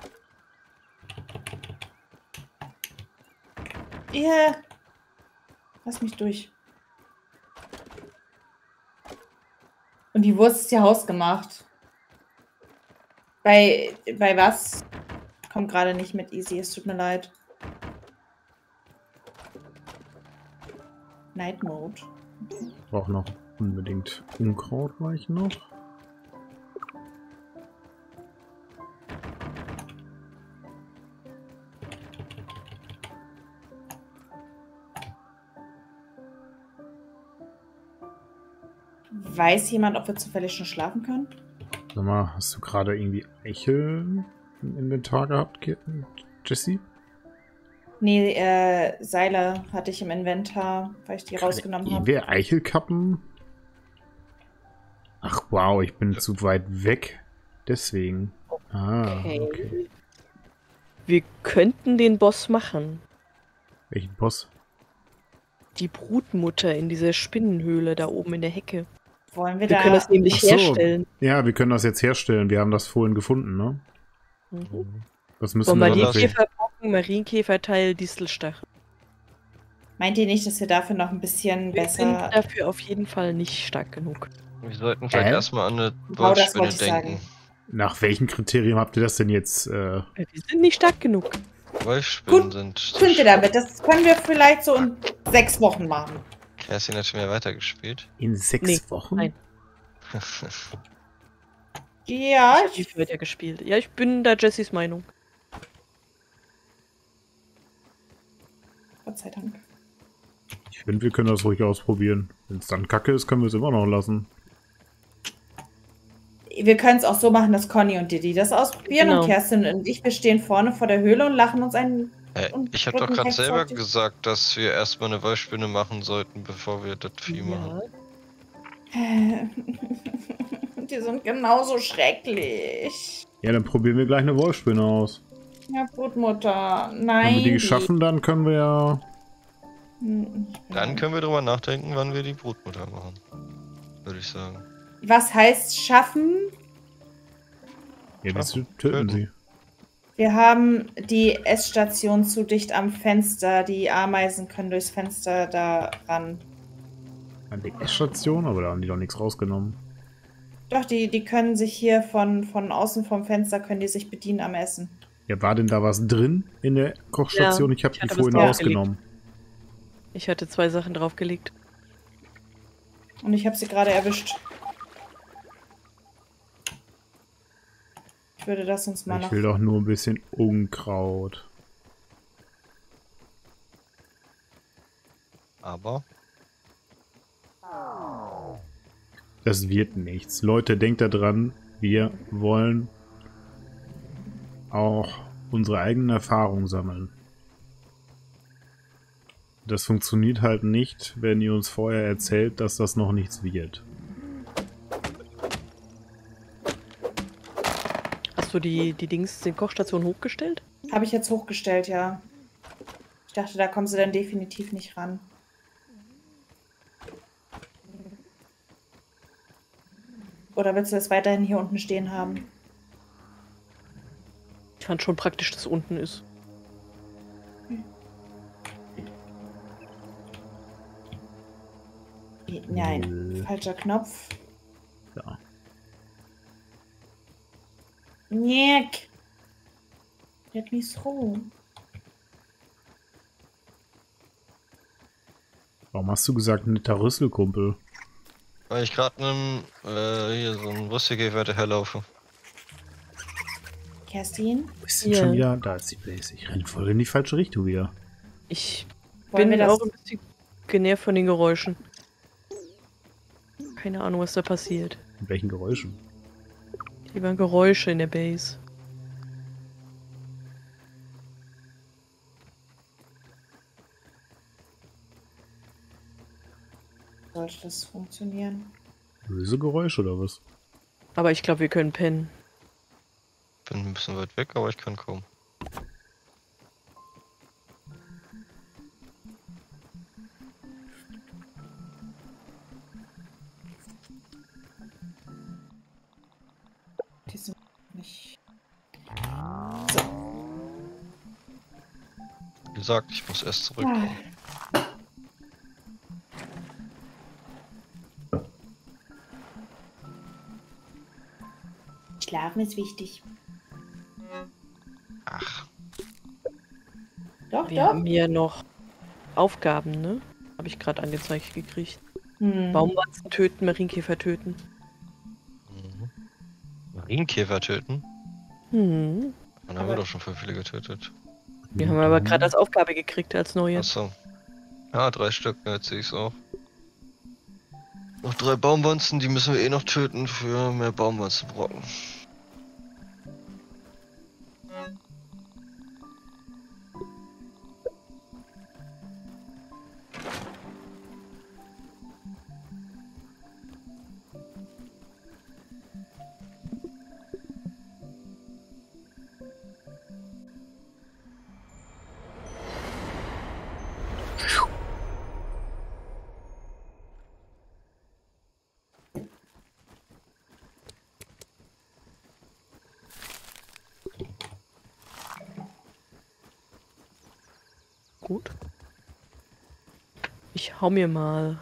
Yeah. Lass mich durch. Und die Wurst ist ja hausgemacht. Bei, bei was? Kommt gerade nicht mit easy, es tut mir leid. Night Mode. Braucht noch unbedingt Unkraut, war ich noch. Weiß jemand, ob wir zufällig schon schlafen können? Sag mal, hast du gerade irgendwie Eichel im Inventar gehabt, Ge- Jessie? Nee, äh, Seile hatte ich im Inventar, weil ich die rausgenommen habe. Irgendwer Eichelkappen? Ach wow, ich bin zu weit weg. Deswegen. Ah, Okay. okay. Wir könnten den Boss machen. Welchen Boss? Die Brutmutter in dieser Spinnenhöhle da oben in der Hecke. Wollen wir, Wir da... können das nämlich Ach so. herstellen. Ja, wir können das jetzt herstellen. Wir haben das vorhin gefunden, ne? Mhm. Das müssen wir wir noch. die Marienkäferbrocken, Marienkäferteil, Distelstachel. Meint ihr nicht, dass wir dafür noch ein bisschen Wir sind besser... dafür auf jeden Fall nicht stark genug. Wir sollten vielleicht Hä? erstmal an eine Genau das Wolfsspinne wollte ich denken. sagen. Nach welchem Kriterium habt ihr das denn jetzt? Äh, Wir sind nicht stark genug. Wolfsspinnen Gut, sind. so Könnt ihr schwach. damit? Das können wir vielleicht so in sechs Wochen machen. Kerstin hat schon mehr weitergespielt. in sechs Nee, Wochen? nein. Ja, Ich ich, wird ja gespielt. Ja, ich bin da Jessys Meinung. Gott sei Dank. Ich finde, wir können das ruhig ausprobieren. Wenn es dann kacke ist, können wir es immer noch lassen. Wir können es auch so machen, dass Conny und Didi das ausprobieren Genau. und Kerstin und ich, wir stehen vorne vor der Höhle und lachen uns einen Äh, Und ich habe doch Brückentext gerade selber sollte- gesagt, dass wir erstmal eine Wolfsspinne machen sollten, bevor wir das Vieh machen. Die sind genauso schrecklich. Ja, dann probieren wir gleich eine Wolfsspinne aus. Ja, Brutmutter. Nein. Wenn wir die schaffen, dann können wir ja... Hm, Dann können wir drüber nachdenken, wann wir die Brutmutter machen. Würde ich sagen. Was heißt schaffen? Ja, wir Schaffen. töten sie. Wir haben die Essstation zu dicht am Fenster. Die Ameisen können durchs Fenster da ran. An die Essstation, aber da haben die doch nichts rausgenommen. Doch, die, die können sich hier von, von außen vom Fenster können die sich bedienen am Essen. Ja, war denn da was drin in der Kochstation? Ja, ich habe ich die hatte vorhin was rausgenommen. Ich hatte zwei Sachen draufgelegt. Und ich habe sie gerade erwischt. Ich würde das uns mal Ich noch... will doch nur ein bisschen Unkraut. Aber Das wird nichts. Leute, denkt da dran, wir wollen auch unsere eigenen Erfahrungen sammeln. Das funktioniert halt nicht, wenn ihr uns vorher erzählt, dass das noch nichts wird. Hast du die, die Dings, die Kochstation hochgestellt? Habe ich jetzt hochgestellt, ja. Ich dachte, da kommen sie dann definitiv nicht ran. Oder willst du das weiterhin hier unten stehen haben? Ich fand schon praktisch, dass es unten ist. Nein, Nö. falscher Knopf. Ja. Nick! Let me through. Warum hast du gesagt, netter Rüsselkumpel? weil ich gerade einem äh, hier so einen Rüsselkäfer herlaufe. Kerstin? Ist denn Ja. schon wieder? Da ist die Base. Ich renne voll in die falsche Richtung wieder. Ich Wollen bin wir das- auch ein bisschen genervt von den Geräuschen. Keine Ahnung, was da passiert. Mit welchen Geräuschen? Die waren Geräusche in der Base. Sollte das funktionieren? Böse Geräusche oder was? Aber ich glaube, wir können pennen. Bin ein bisschen weit weg, aber ich kann kaum. Die sind nicht. Wie gesagt, ich muss erst zurück. Ah. Schlafen ist wichtig. Ach, Doch, Wir doch. haben hier noch Aufgaben, ne? Habe ich gerade angezeigt gekriegt. Hm. Baumwanzen töten, Marienkäfer töten. mhm. Marienkäfer töten? Hm. Dann haben wir doch schon voll viele getötet. Wir haben aber gerade als Aufgabe gekriegt als neue. Achso. Ja, drei Stück, ne, jetzt sehe ich's auch. Noch drei Baumwanzen, die müssen wir eh noch töten für mehr Baumwanzenbrocken. Gut. Ich hau mir mal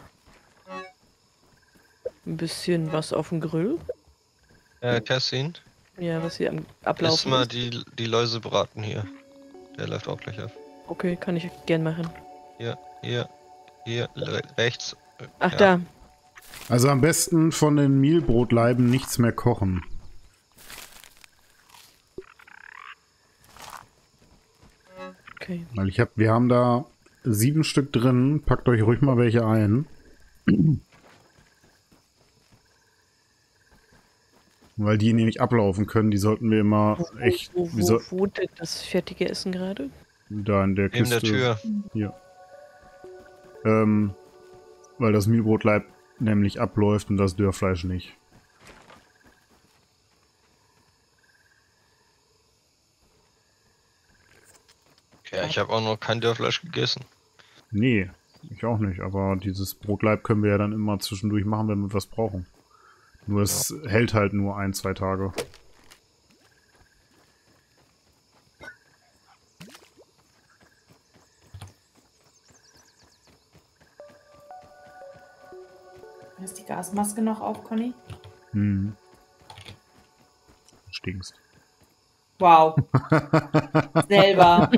ein bisschen was auf den Grill. Äh, Kerstin, Ja, was hier am lass Ablaufen mal ist. die, die Läuse braten hier. Der läuft auch gleich auf. Okay, kann ich gern machen. Hier, hier, hier, re rechts. Ach, Ja. da. Also am besten von den Mehlbrotleiben nichts mehr kochen. Okay. Weil ich hab, wir haben da sieben Stück drin. Packt euch ruhig mal welche ein. Weil die nämlich ablaufen können. Die sollten wir immer Wo, echt... wo, wie wo, soll, wo denn das fertige Essen gerade? Da in der Neben Kiste. der Tür. Hier. Ähm, weil das Mehlbrotleib nämlich abläuft und das Dörrfleisch nicht. Ja, ich habe auch noch kein Dörrfleisch gegessen. Nee, ich auch nicht. Aber dieses Brotleib können wir ja dann immer zwischendurch machen, wenn wir was brauchen. Nur es ja. hält halt nur ein, zwei Tage. Ist die Gasmaske noch auf, Conny? Hm. Stinkst. Wow. Selber.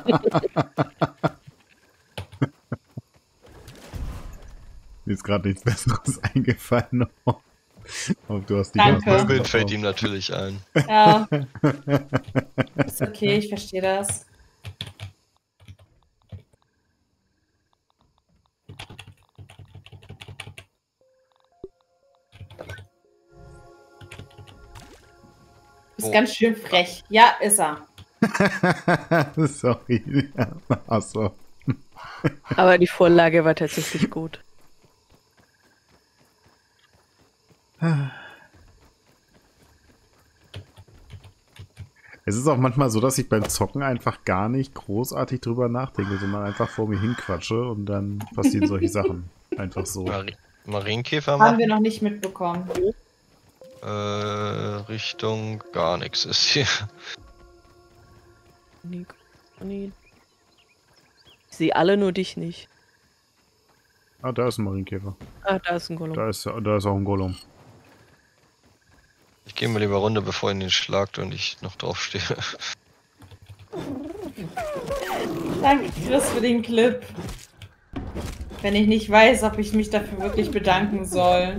Mir ist gerade nichts Besseres eingefallen. Aber du hast die Danke. Möbeln fällt ihm natürlich ein. Ja. Ist okay, ich verstehe das. Du bist Oh. ganz schön frech. Ja, ist er. Sorry. Achso. Aber die Vorlage war tatsächlich gut. Es ist auch manchmal so, dass ich beim Zocken einfach gar nicht großartig drüber nachdenke, sondern einfach vor mir hinquatsche und dann passieren solche Sachen. Einfach so. Mari Marienkäfer Haben machen? wir noch nicht mitbekommen. Äh, Richtung gar nichts ist hier. Nee, nee. Ich sehe alle, nur dich nicht. Ah, da ist ein Marienkäfer. Ah, da ist ein Gollum. Da ist, da ist auch ein Gollum. Ich gehe mal lieber runter, bevor ihr ihn schlagt und ich noch draufstehe. Danke, Chris, für den Clip. Wenn ich nicht weiß, ob ich mich dafür wirklich bedanken soll.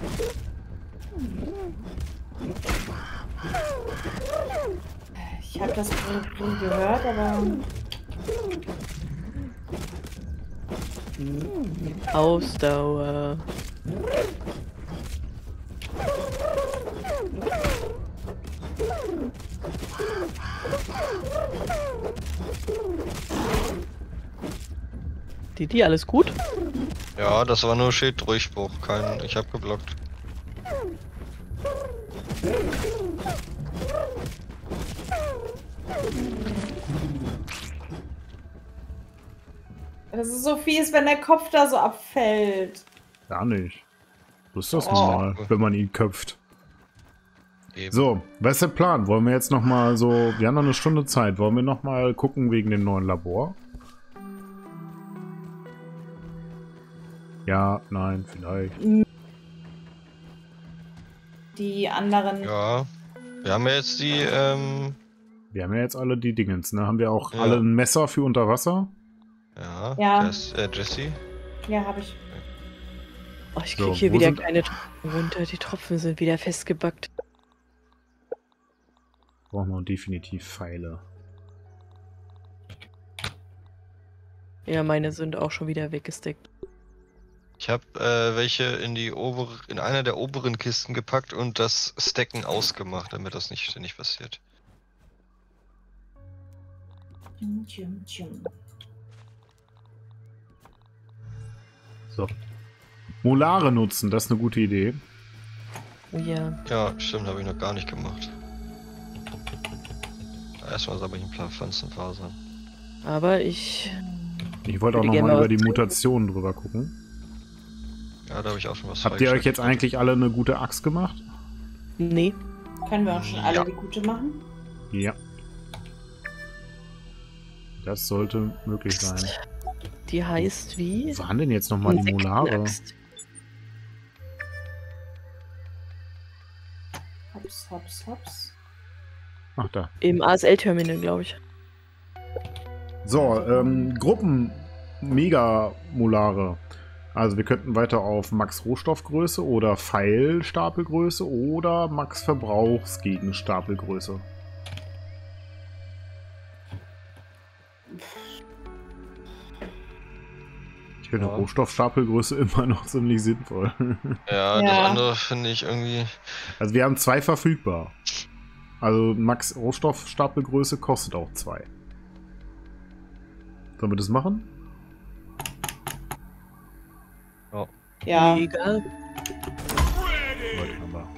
Ich habe das Brrr gehört, aber... Ausdauer. Didi, alles gut? Ja, das war nur Schilddurchbruch, kein. Ich hab geblockt. Das ist so fies, wenn der Kopf da so abfällt. Gar nicht. So ist das Oh. normal, wenn man ihn köpft. Eben. So, was ist der Plan? Wollen wir jetzt nochmal so... Wir haben noch eine Stunde Zeit. Wollen wir nochmal gucken wegen dem neuen Labor? Ja, nein, vielleicht. Die anderen... Ja. Wir haben ja jetzt die, ähm. Wir haben ja jetzt alle die Dingens, ne? Haben wir auch Ja. alle ein Messer für unter Wasser? Ja, Ja. Jess, äh, Jessie. Ja, habe ich. Oh, ich So, krieg hier wo wieder sind- keine Tropfen runter. Die Tropfen sind wieder festgebackt. Brauchen wir definitiv Pfeile. Ja, meine sind auch schon wieder weggesteckt. Ich habe äh, welche in die obere, in einer der oberen Kisten gepackt und das Stacken ausgemacht, damit das nicht ständig passiert. Tschum, tschum, tschum. So. Molare nutzen, das ist eine gute Idee. Oh ja. Ja, stimmt, habe ich noch gar nicht gemacht. Erstmal sammle ich ein paar Pflanzenfasern. Aber ich... Ich wollte auch Würde gerne nochmal mal über die was Mutationen drüber gucken. Ja, da habe ich auch schon was Habt ihr euch jetzt freigeschaltet. eigentlich alle eine gute Axt gemacht? Nee. Können wir auch schon alle Ja. die gute machen? Ja. Das sollte möglich sein. Die heißt wie? Wo waren denn jetzt nochmal die Molare? Insektenaxt. Hops, hops, hops. Ach, da. Im A S L-Terminal, glaube ich. So, ähm, Gruppen Mega-Molare. Also wir könnten weiter auf Max Rohstoffgröße oder Pfeilstapelgröße oder Max Verbrauchsgegenstapelgröße. Ich finde Ja. Rohstoffstapelgröße immer noch ziemlich sinnvoll. Ja, Ja. das andere finde ich irgendwie. Also wir haben zwei verfügbar. Also Max Rohstoffstapelgröße kostet auch zwei. Sollen wir das machen? Ja. Egal. Wollte aber.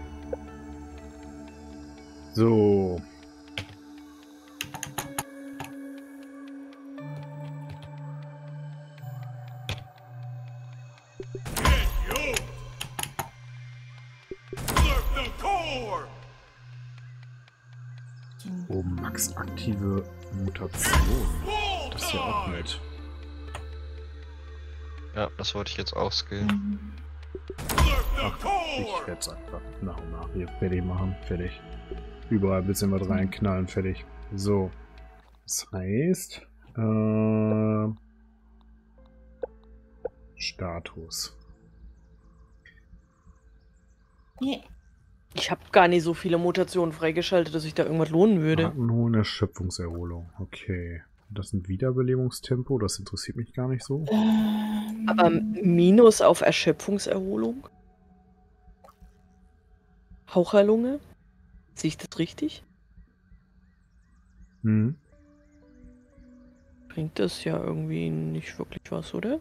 So. Oh, Max aktive Mutation. Das ist ja auch nett. Ja, das wollte ich jetzt auch skillen. Ach, ich werde es einfach nach und nach hier fertig machen. Fertig. Überall ein bisschen was reinknallen. Fertig. So. Das heißt... Äh, Status. Nee. Ich habe gar nicht so viele Mutationen freigeschaltet, dass sich da irgendwas lohnen würde. Artenholen, Erschöpfungserholung. Okay. Das ist ein Wiederbelebungstempo. Das interessiert mich gar nicht so. Ähm, Aber Minus auf Erschöpfungserholung? Haucherlunge? Sehe ich das richtig? Hm. Bringt das ja irgendwie nicht wirklich was, oder?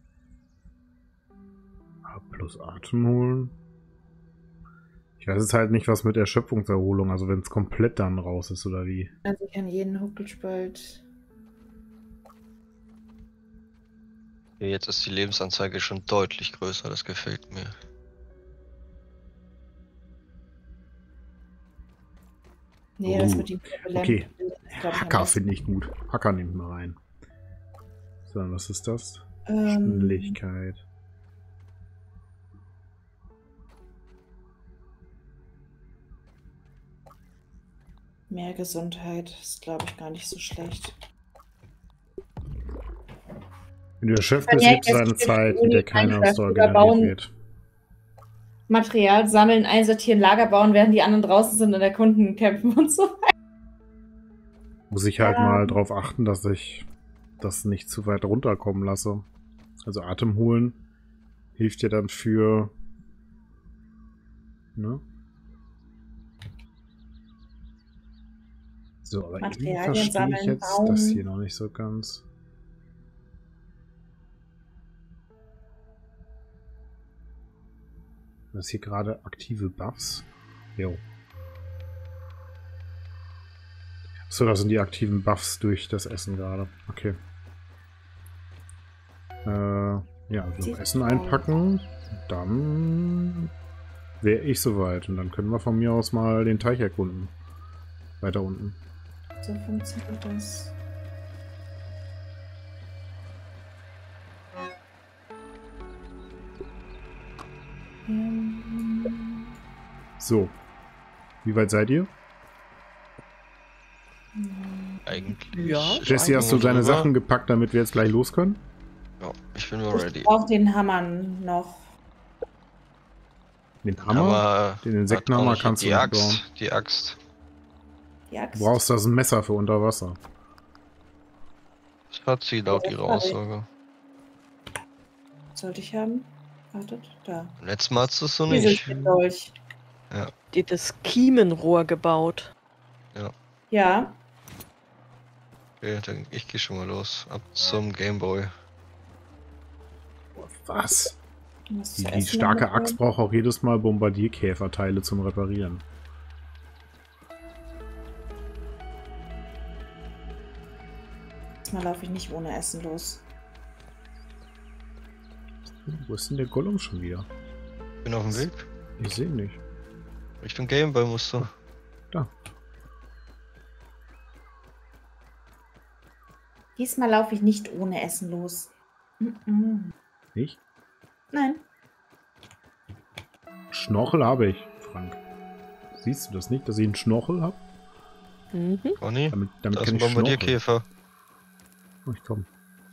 A plus Atemholen. Ich weiß jetzt halt nicht, was mit Erschöpfungserholung, also wenn es komplett dann raus ist, oder wie? Also ich kann jeden Huckelspalt. Jetzt ist die Lebensanzeige schon deutlich größer, das gefällt mir. Nee, das Oh, mit dem okay. glaub ich, Hacker am finde ich gut. Hacker nimmt mal rein. So, was ist das? Ähm, Schnelligkeit. Mehr Gesundheit ist, glaube ich, gar nicht so schlecht. Wenn du erschöpft Kann bist, ja lebst du jetzt eine nicht Zeit, in ohne der keine Minecraft Ausdauer oder bauen. generiert wird. Material sammeln, einsortieren, Lager bauen, während die anderen draußen sind und der Kunden kämpfen und so. Muss ich halt Ja. mal drauf achten, dass ich das nicht zu weit runterkommen lasse. Also Atem holen hilft dir dann für... Ne? So, aber irgendwie Materialien verstehe ich sammeln, jetzt bauen. das hier noch nicht so ganz. Das ist hier gerade aktive Buffs. Jo. So, das sind die aktiven Buffs durch das Essen gerade. Okay. Äh, ja, also Sieht Essen aus. einpacken. Dann wäre ich soweit. Und dann können wir von mir aus mal den Teich erkunden. Weiter unten. So funktioniert das. Ähm, So. Wie weit seid ihr? Eigentlich. Ja. Jesse, hast du deine Rüber. Sachen gepackt, damit wir jetzt gleich los können? Ja, ich bin mal Ich ready. brauche den Hammer noch. Den Hammer? Aber Den Insektenhammer hat auch kannst nicht du die nicht bauen. Axt, die Axt. Die Axt. Du brauchst das Messer für unter Wasser. Das hat sie laut Das ihrer hab ich. Aussage. Sollte ich haben? Wartet, da. Letztes Mal hast du es so Hier nicht. sind durch. Die hat das Kiemenrohr gebaut. Ja. Okay, dann ich gehe schon mal los. Ab zum Gameboy. Was? Was Die, zu die essen starke mitnehmen? Axt braucht auch jedes Mal Bombardierkäferteile zum Reparieren. Diesmal laufe ich nicht ohne Essen los. Wo ist denn der Gollum schon wieder? Bin auf dem Weg. Ich sehe ihn nicht. Richtung Gameboy musst du. Da. Diesmal laufe ich nicht ohne Essen los. Mm-mm. Nicht? Nein. Schnorchel habe ich, Frank. Siehst du das nicht, dass ich einen Schnorchel habe? Mhm. Conny, Damit, damit da ist kann ein ich schnorcheln. Bombardierkäfer. Oh, ich komm.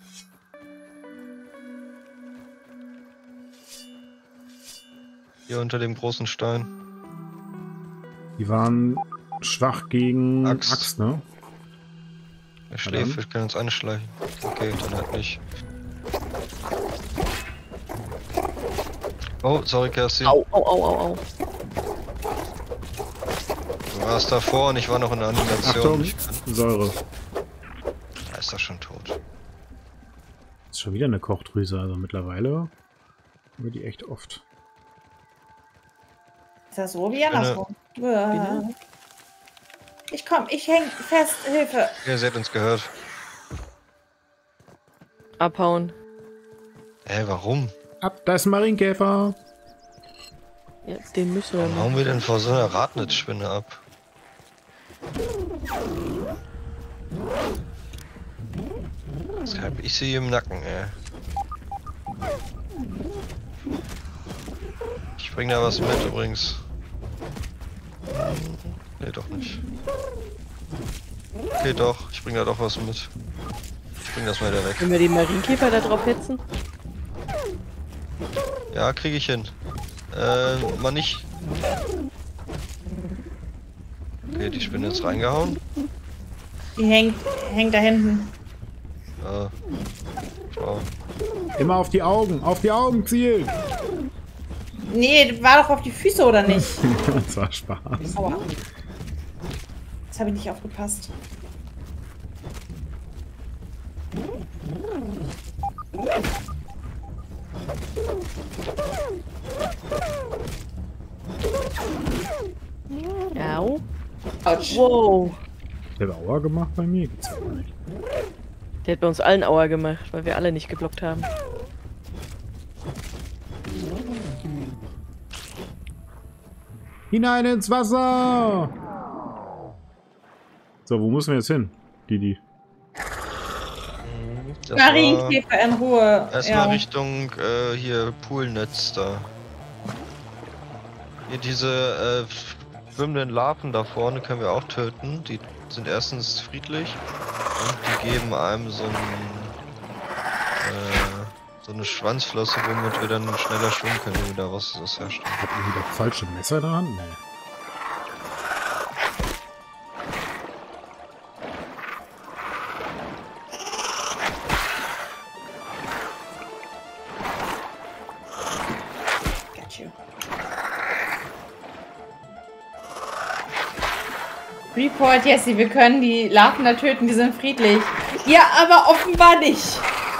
Hier unter dem großen Stein. Die waren schwach gegen Axt. Axt, ne? Er schläft, wir können uns anschleichen. Okay, dann halt nicht. Oh, sorry, Kerstin. Au, au, au, au, au. Du warst davor und ich war noch in der Animation. Achtung, Ich kann... Säure. Er ist doch schon tot. schon wieder eine Kochdrüse, also mittlerweile haben wir die echt oft. Ist das so wie andersrum? Spinne. Ich komm, ich häng fest, Hilfe. Ihr seid uns gehört. Abhauen. Hä, warum? Ab, da ist ein Marienkäfer. Ja, den müssen wir Warum machen. hauen wir denn vor so einer Radnetzspinne ab? Das hab ich sie im Nacken, ey. Ich bring da was mit übrigens. Nee, doch nicht. Okay, doch. Ich bring da doch was mit. Ich bring das mal wieder weg. Können wir den Marienkäfer da drauf hetzen? Ja, kriege ich hin. Äh, mal nicht. Okay, die Spinne ist reingehauen. Die hängt, hängt da hinten. Ja. Schau. Immer auf die Augen, auf die Augen zielen. Nee, das war doch auf die Füße, oder nicht? Das war Spaß. Aua. Jetzt habe ich nicht aufgepasst. Au. Autsch. Wow. Der hat Aua gemacht bei mir, gibt's ja nicht. Der hat bei uns allen Aua gemacht, weil wir alle nicht geblockt haben. Hinein ins Wasser! So, wo müssen wir jetzt hin, Didi? Das war Marienkäfer in Ruhe. erstmal Ja. Richtung äh, hier Poolnetz da. Hier diese äh, schwimmenden Larven da vorne können wir auch töten. Die sind erstens friedlich und die geben einem so, ein, äh, so eine Schwanzflosse, womit wir dann schneller schwimmen können, wenn wir wieder was das herstellen. Habt ihr wieder falsche Messer in der Hand? Nee. Got you. Report, Jessie, wir können die Larven da töten, die sind friedlich. Ja, aber offenbar nicht.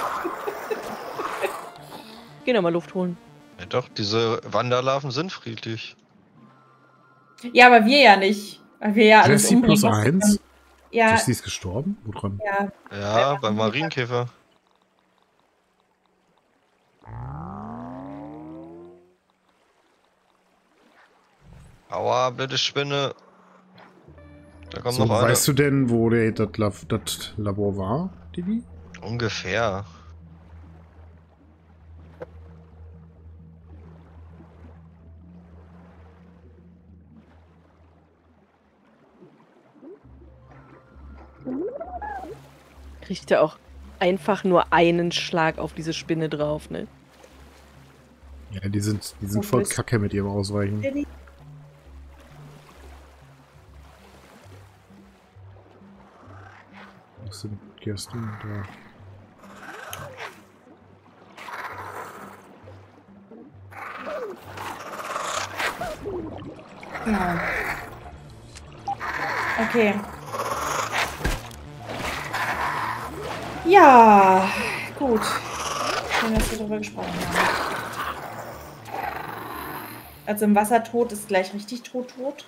Geh noch mal Luft holen. Ja, doch, diese Wanderlarven sind friedlich. Ja, aber wir ja nicht. Weil wir ja alles Jessie umbringen. plus was wir eins? können. Ja, Jessie ist gestorben? Woran? ja. Ja, beim Marienkäfer. Aua, blöde Spinne. Da kommt So, noch eine. weißt du denn, wo der, das, Lab, das Labor war, Didi? Ungefähr. Kriegt er auch einfach nur einen Schlag auf diese Spinne drauf, ne? Ja, die sind, die sind Wo voll bist- kacke mit ihrem Ausweichen. Was sind Kerstin da? Genau. Okay. Ja, gut. Schön, dass wir darüber gesprochen haben. Also im Wasser tot ist gleich richtig tot tot.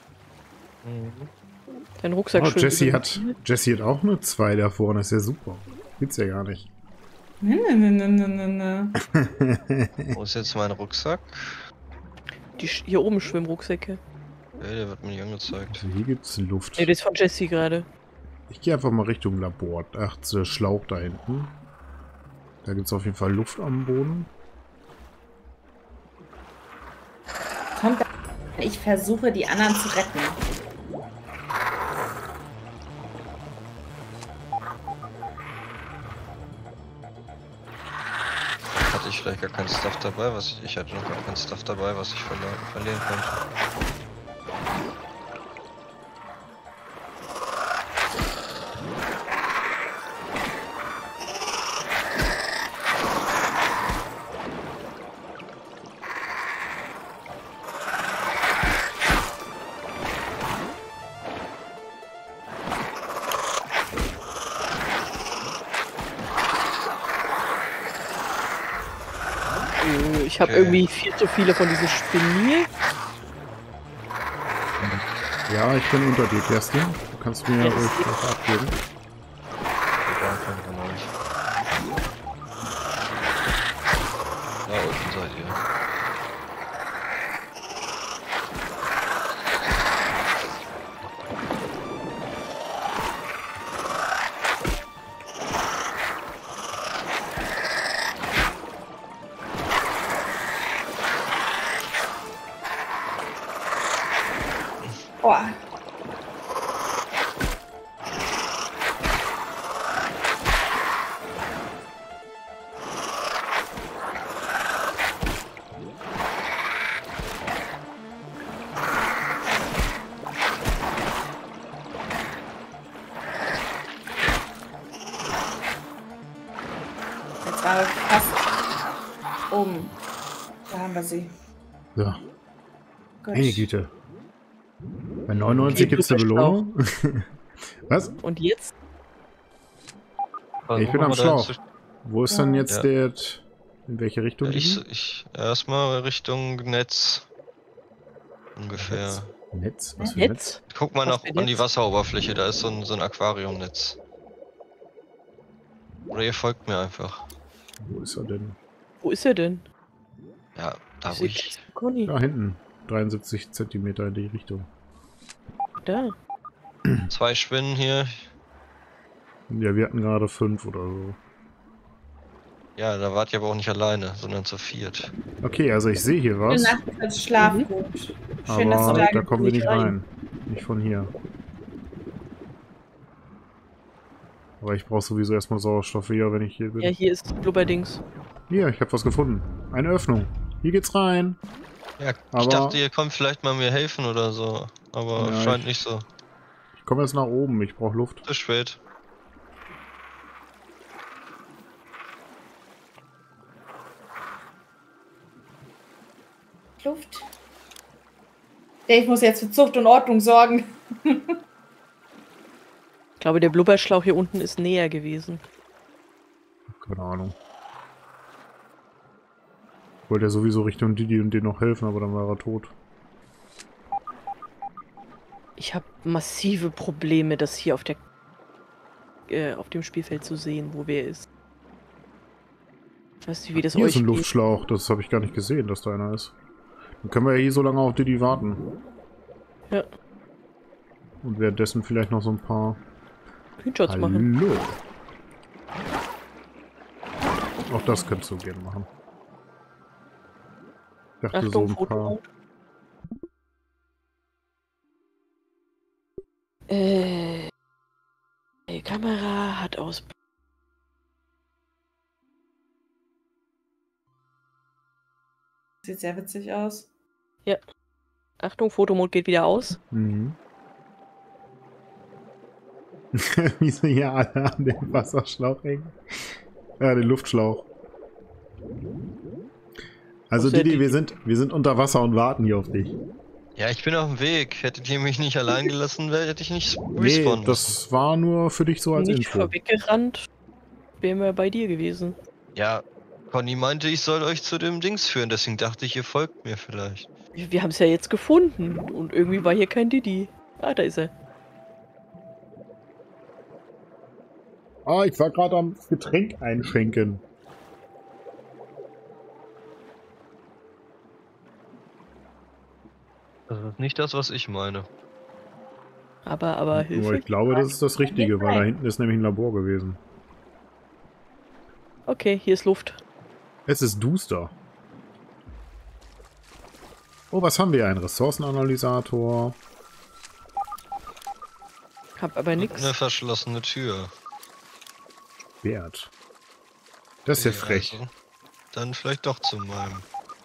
Dein Rucksack Oh, schön Jessie über- hat, Jessie hat auch eine zwei da vorne, ist ja super. Gibt's ja gar nicht. Ne, ne, ne, ne, ne, ne. Wo ist jetzt mein Rucksack? Die sch- hier oben Schwimmrucksäcke. Okay, der wird mir nicht angezeigt. Also hier gibt's Luft. Ne, das ist von Jessie gerade. Ich gehe einfach mal Richtung Labor. Ach, der Schlauch da hinten. Da gibt's auf jeden Fall Luft am Boden. Kommt, ich versuche die anderen zu retten. Hatte ich vielleicht gar keinen Stuff dabei, was ich, ich hatte noch gar keinen Stuff dabei, was ich verli verlieren konnte. Äh, Ich habe Okay. irgendwie viel zu viele von diesen Spinnen hier. Ja, ich bin unter dir, Kerstin. Du kannst mir Ja, ruhig das- was abgeben. Egal, kein von euch. Da unten seid ihr. Boah. Jetzt waren wir fast oben. Da haben wir sie. So, Gut. meine Güte. Bei neunundneunzig Okay, gibt es eine Blubberschlauch. Belohnung. Was? Und jetzt? Ich bin am Schlauch. Wo ist Ja. denn jetzt Ja. der... In welche Richtung? Ich, liegen? ich erstmal Richtung Netz. Ungefähr. Netz? Was für Netz? Jetzt? Guck mal Was nach für an die Netz? Wasseroberfläche, da ist so ein, so ein Aquariumnetz. Oder ihr folgt mir einfach. Wo ist er denn? Wo ist er denn? Ja, da Ich wo seh ich. Kerstin Conny. Da hinten. dreiundsiebzig Zentimeter in die Richtung. Da. Zwei Spinnen hier. Ja, wir hatten gerade fünf oder so. Ja, da wart ihr aber auch nicht alleine, sondern zu viert. Okay, also ich sehe hier was, Gute Nacht, als Schlaf Mhm. gut. Schön, dass du aber da da kommen wir nicht nicht rein. rein. Nicht von hier. Aber ich brauche sowieso erstmal Sauerstoff hier, wenn ich hier bin. Ja, hier ist Blubberdings. Hier, ich habe was gefunden. Eine Öffnung. Hier geht's rein. Ja, Aber- ich dachte, ihr kommt vielleicht mal mir helfen oder so. Aber Ja, scheint ich- nicht so. Ich komme jetzt nach oben. Ich brauche Luft. Zu spät. Luft. Dave muss jetzt für Zucht und Ordnung sorgen. Ich glaube, der Blubberschlauch hier unten ist näher gewesen. Keine Ahnung. Ich wollte ja sowieso Richtung Didi und dir noch helfen, aber dann war er tot. Ich habe massive Probleme, das hier auf der äh, auf dem Spielfeld zu sehen, wo wer ist. Ich weiß nicht, wie das Hier euch ist ein geht. Luftschlauch. Das habe ich gar nicht gesehen, dass da einer ist. Dann können wir ja hier so lange auf Didi warten. Ja. Und währenddessen vielleicht noch so ein paar... Screenshots machen. Hallo. Auch das könntest du gerne machen. Ich dachte Achtung, so ein paar... Foto. Äh, die Kamera hat aus. Sieht sehr witzig aus. Achtung, Fotomod geht wieder aus. Mhm. Wie sie hier alle an dem Wasserschlauch hängen. Ja, den Luftschlauch. Also Wo ist der Didi, Didi? wir sind, wir sind unter Wasser und warten hier auf dich. Ja, ich bin auf dem Weg. Hättet ihr mich nicht allein gelassen, wär- hätte ich nicht Nee, respawnen müssen. das war nur für dich so als Nicht Info. vorweggerannt, wären wir bei dir gewesen. Ja, Conny meinte, ich soll euch zu dem Dings führen, deswegen dachte ich, ihr folgt mir vielleicht. Wir, wir haben es ja jetzt gefunden und irgendwie war hier kein Didi. Ah, da ist er. Ah, ich war gerade am Getränk einschenken. Das ist nicht das, was ich meine. Aber, aber Hilfe. Aber ich glaube, das ist das Richtige, weil da hinten ist nämlich ein Labor gewesen. Okay, hier ist Luft. Es ist duster. Oh, was haben wir? Ein Ressourcenanalysator. Hab aber Und nix. eine verschlossene Tür. Wert. Das ist ja frech. Also, dann vielleicht doch zu meinem.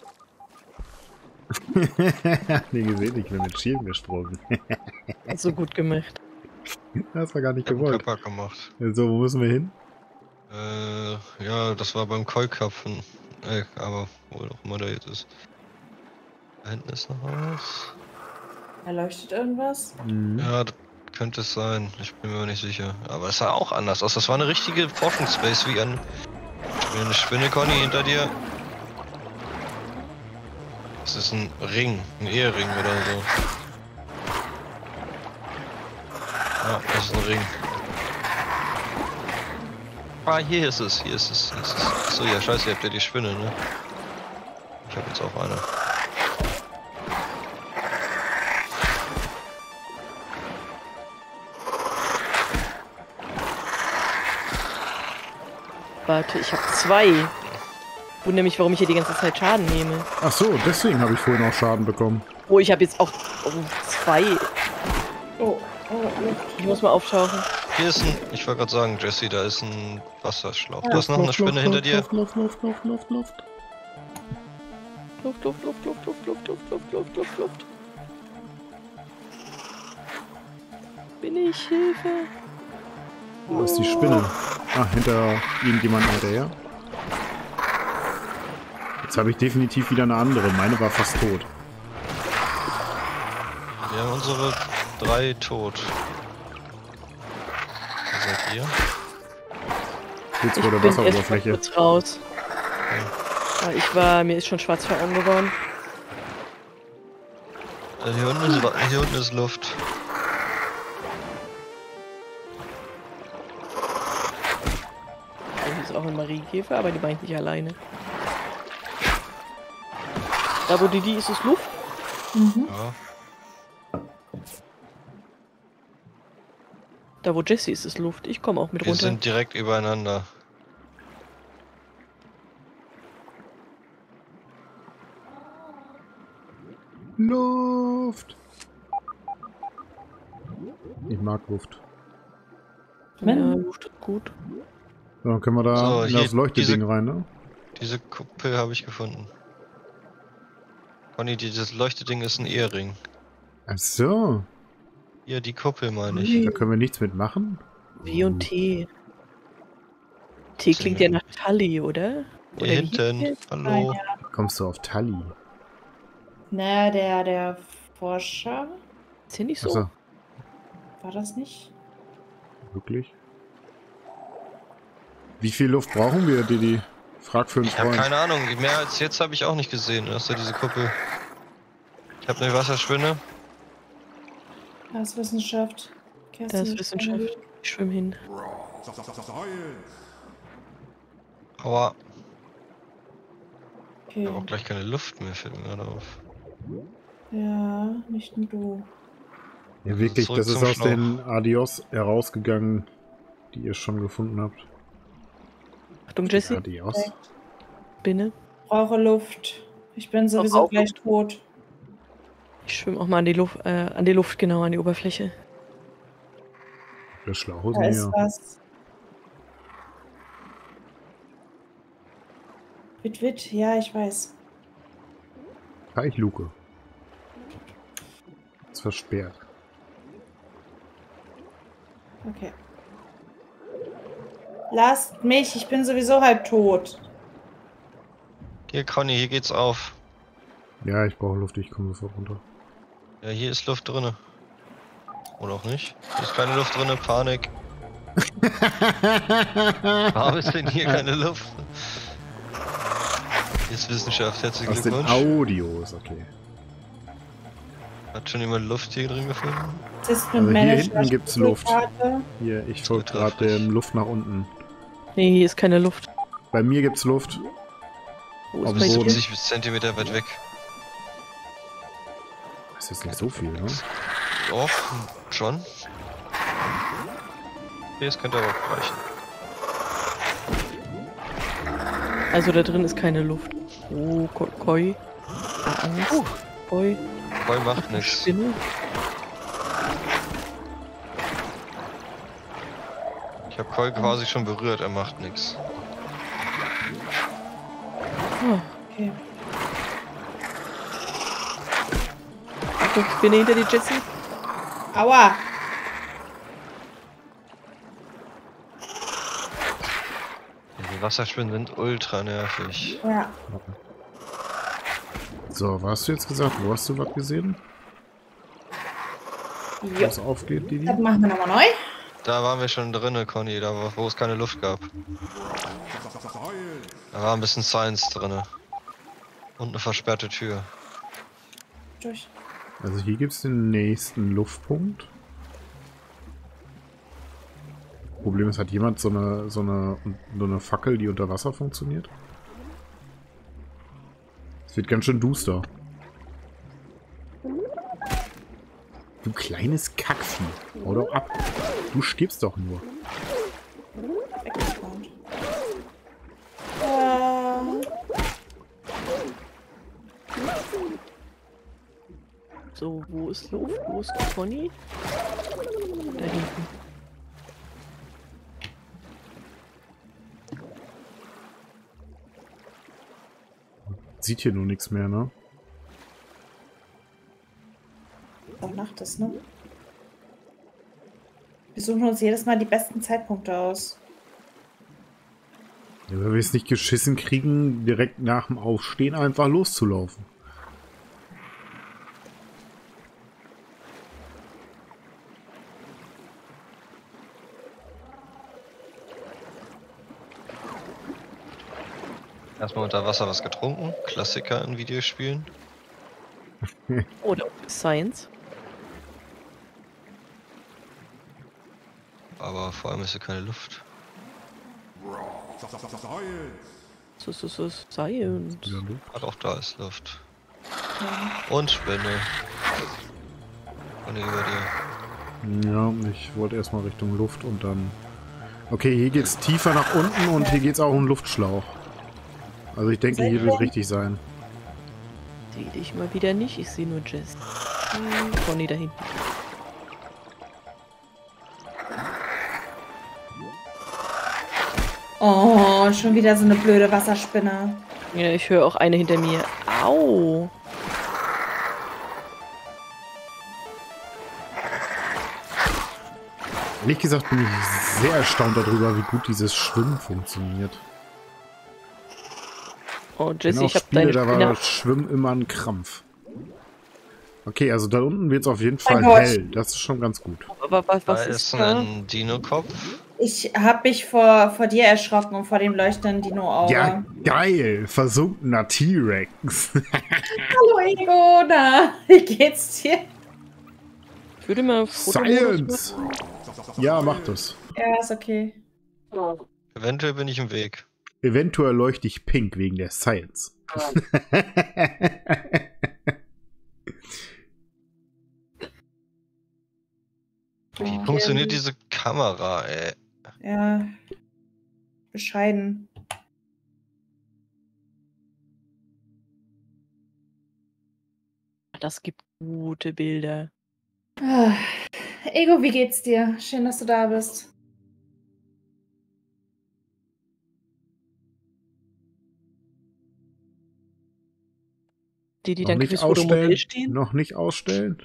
Nee, gesehen, ich bin mit Schirm gesprungen. So gut gemacht. Das war gar nicht Ich hab einen gewollt. Kappa gemacht. So, wo müssen wir hin? Äh, ja, das war beim Keukapfen. Äh, aber wo auch immer der jetzt ist. Da hinten ist noch was. Da leuchtet irgendwas. Mhm. Ja, das könnte es sein. Ich bin mir nicht sicher. Aber es sah auch anders aus. Das war eine richtige Forschungsspace wie an. Wie eine Spinne, Conny, hinter dir. Das ist ein Ring, ein Ehering oder so. Ja, das ist ein Ring. Ah, hier ist es, hier ist es, hier ist es. So, ja, scheiße, ihr habt ja die Spinne, ne? Ich hab jetzt auch eine. Warte, ich habe zwei. Wundere mich, warum ich hier die ganze Zeit Schaden nehme. Ach so, deswegen habe ich vorhin auch Schaden bekommen. Oh, ich habe jetzt auch oh, zwei. Oh, oh, Ich muss mal auftauchen. Hier ist ein, ich wollte gerade sagen, Jesse, da ist ein Wasserschlauch. Ja. Du hast noch eine Spinne hinter dir? Luft, Luft, Luft, Luft, Luft, Luft. Luft, Luft, Luft, Luft, Luft, Luft, Luft, Luft, Luft, Luft, Luft. Bin ich Hilfe? Wo ist die Spinne? Ah, hinter irgendjemand hinterher. Jetzt habe ich definitiv wieder eine andere. Meine war fast tot. Wir haben unsere drei tot. Wo seid ihr? Jetzt Ich vor der bin erst mal Wasseroberfläche. kurz raus. Ja, ich war, mir ist schon schwarz vor Augen geworden. Äh, Hier unten ist, Wa- hier unten ist Luft. Hier ist auch ein Marienkäfer, aber die war ich nicht alleine. Da wo die, die ist, ist Luft. Mhm. Ja. Da wo Jesse ist, ist Luft. Ich komme auch mit Wir runter. sind direkt übereinander. Luft! Ich mag Luft. Ja, Luft ist gut. So, dann können wir da So, in hier, das Leuchteding diese- rein, ne? Diese Kuppel habe ich gefunden. Conny, dieses Leuchteding ist ein Ehering. Ach so. Hier, die Kuppel meine ich. Da können wir nichts mitmachen. W und T. T klingt ja nach Tully, oder? Hier Oder wie hinten. hieß Hallo. Wie kommst du auf Tully? Na, der, der Forscher, der? Ist ja nicht so. Achso, war das nicht? wirklich? Wie viel Luft brauchen wir, Didi? Frag für einen Ich habe Freund. keine Ahnung. Mehr als jetzt habe ich auch nicht gesehen. Das ist ja diese Kuppel. Ich habe eine Wasserspinne. Das ist Wissenschaft. Kerstin, Das ist Wissenschaft. Ich schwimme hin. Aua. Ich Okay. habe auch gleich keine Luft mehr, fällt mir gerade auf. Ja, nicht nur du. Ja, wirklich, Zurück das ist zum aus Schlauch. den Adios herausgegangen, die ihr schon gefunden habt. Achtung, Jesse. Adios? Binne. Brauche Luft. Ich bin sowieso auch gleich tot. Ich schwimme auch mal an die Luft, äh, an die Luft, genau, an die Oberfläche. Der Schlauch ist Da ist näher. was. Wit, wit, ja, ich weiß. Teichluke. Ist versperrt. Okay. Lasst mich, ich bin sowieso halb tot. Hier, Conny, hier geht's auf. Ja, ich brauche Luft, ich komme sofort runter. Ja, hier ist Luft drinne. Oder auch nicht. Hier ist keine Luft drinne, Panik. Warum ist denn hier keine Luft? Hier ist Wissenschaft, herzlichen Aus den Glückwunsch. Audios, okay. Hat schon jemand Luft hier drin gefunden? Assistant Also hier Manager, hinten gibt's Luft. Schlüsselkarte. Hier, ich folge Das gerade betrifft der mich. Luft nach unten. Nee, hier ist keine Luft. Bei mir gibt's Luft. Wo Auf ist dem bei dir? Boden. siebzig Zentimeter weit weg. Das ist jetzt nicht so viel, ne? Doch, schon. Okay, es könnte aber auch reichen. Also da drin ist keine Luft. Oh, Ko- Koi. Ah, Angst. Koi. Koi macht nichts. Spinne. Ich habe Koi quasi schon berührt, er macht nichts. Oh, Okay. Achtung, Spinne hinter dir, Jesse. Aua! Die Wasserspinnen sind ultra nervig. Ja. So, was hast du jetzt gesagt? Wo hast du was gesehen? Jo. Was aufgeht, Didi? Das machen wir nochmal neu. Da waren wir schon drinne, Conny, da wo- wo es keine Luft gab. Da war ein bisschen Science drinne. Und eine versperrte Tür. durch. Also hier gibt es den nächsten Luftpunkt. Problem ist, hat jemand so eine, so eine, so eine Fackel, die unter Wasser funktioniert? Es wird ganz schön duster. Du kleines Kackvieh. Hau doch ab. Du stirbst doch nur. Weggespawnt. Äh, So, wo ist Luft? Wo ist Conny? Da hinten. Sieht hier nur nichts mehr, ne? Auch Nacht ist, ne? Wir suchen uns jedes Mal die besten Zeitpunkte aus. Ja, wenn wir es nicht geschissen kriegen, direkt nach dem Aufstehen einfach loszulaufen. Erstmal unter Wasser was getrunken. Klassiker in Videospielen. Oder Science. Aber vor allem ist hier keine Luft. So, so, so, Science. Ja, Luft. Ach, auch da ist Luft. Und Spinne. Und über dir. Ja, ich wollte erstmal Richtung Luft und dann... Okay, hier geht's tiefer nach unten und hier geht's auch um Luftschlauch. Also ich denke, hier wird richtig sein. Sehe ich mal wieder nicht. Ich sehe nur Jess. Hm, Conny da hinten. Oh, schon wieder so eine blöde Wasserspinne. Ja, ich höre auch eine hinter mir. Au! Ehrlich gesagt bin ich sehr erstaunt darüber, wie gut dieses Schwimmen funktioniert. Oh, Ich Jessie, kenne auch ich habe Spiele, deine da war Spinne. das Schwimmen immer ein Krampf. Okay, also da unten wird es auf jeden Mein Fall Gott. hell. Das ist schon ganz gut. Aber was, Da was ist ist da? ein Dino-Kopf. Ich hab mich vor, vor dir erschrocken und vor dem leuchtenden Dino-Auge. Ja, geil. Versunkener T-Rex. Hallo Ego, na, wie geht's dir? Ich würde mal Fotomodus Science! Ja, mach das. Ja, ist okay. machen. Eventuell bin ich im Weg. Eventuell leuchte ich pink wegen der Science. Wie funktioniert diese Kamera, ey? Ja, bescheiden. Das gibt gute Bilder. Ah, Ego, wie geht's dir? Schön, dass du da bist. Die, die Noch dann nicht fürs Fotomodell ausstellen. stehen. Noch nicht ausstellen.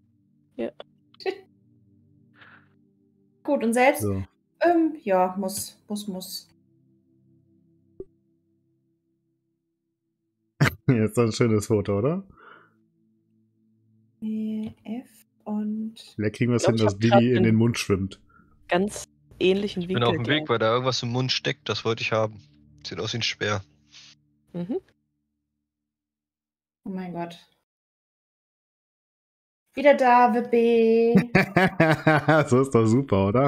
Gut, und selbst? So. Ähm, ja, muss, muss, muss. Jetzt ein schönes Foto, oder? E, F und... Vielleicht kriegen wir es Ich glaub, hin, ich dass hab grad Didi in einen- den Mund schwimmt. Ganz ähnlichen Ich Winkel. bin auf dem Weg, glaub weil da irgendwas im Mund steckt. Das wollte ich haben. Sieht aus wie ein Speer. ich. Mhm. Oh mein Gott. Wieder da, W B. So ist doch super, oder?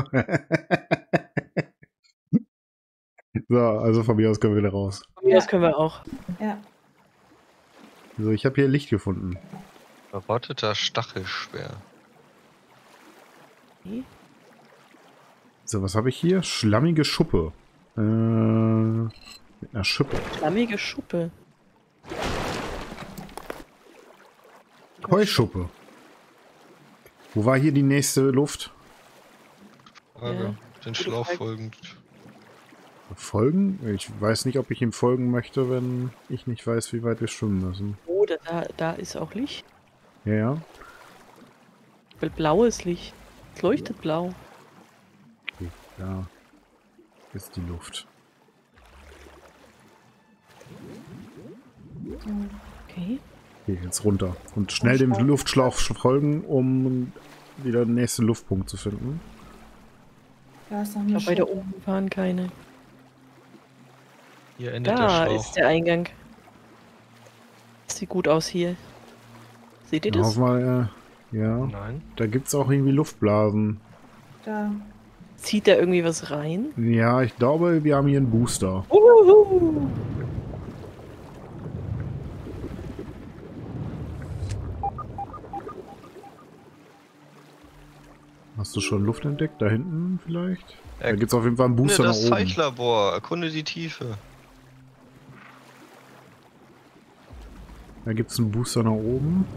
So, also von mir aus können wir wieder raus. Von mir aus können wir auch. Ja. So, ich habe hier Licht gefunden. Verrotteter Stachelspeer. Okay. So, was habe ich hier? Schlammige Schuppe. Äh, mit einer Schippe. Schlammige Schuppe. Heuschuppe. Wo war hier die nächste Luft? Frage. Ja. Den Gute Schlauch Frage. folgend. Folgen? Ich weiß nicht, ob ich ihm folgen möchte, wenn ich nicht weiß, wie weit wir schwimmen müssen. Oh, da, da- da ist auch Licht. Ja, ja. Weil blaues Licht. Es leuchtet blau. Okay, da ist die Luft. Okay. Okay, jetzt runter. Und schnell dem Luftschlauch folgen, um wieder den nächsten Luftpunkt zu finden. Da ist noch Ich eine glaube, weiter Schuppe. oben waren keine. Hier endet der Da Schlauch. ist der Eingang. Sieht gut aus hier. Seht ihr Ja, das? hoffen wir, äh, ja. Nein. Da gibt's auch irgendwie Luftblasen. Da. Zieht da irgendwie was rein? Ja, ich glaube, wir haben hier einen Booster. Uhuhu. Hast du schon Luft entdeckt? Da hinten vielleicht? Da Er- gibt's auf jeden Fall einen Ne, Booster das nach oben. Zeichlabor. Erkunde die Tiefe. Da gibt's einen Booster nach oben.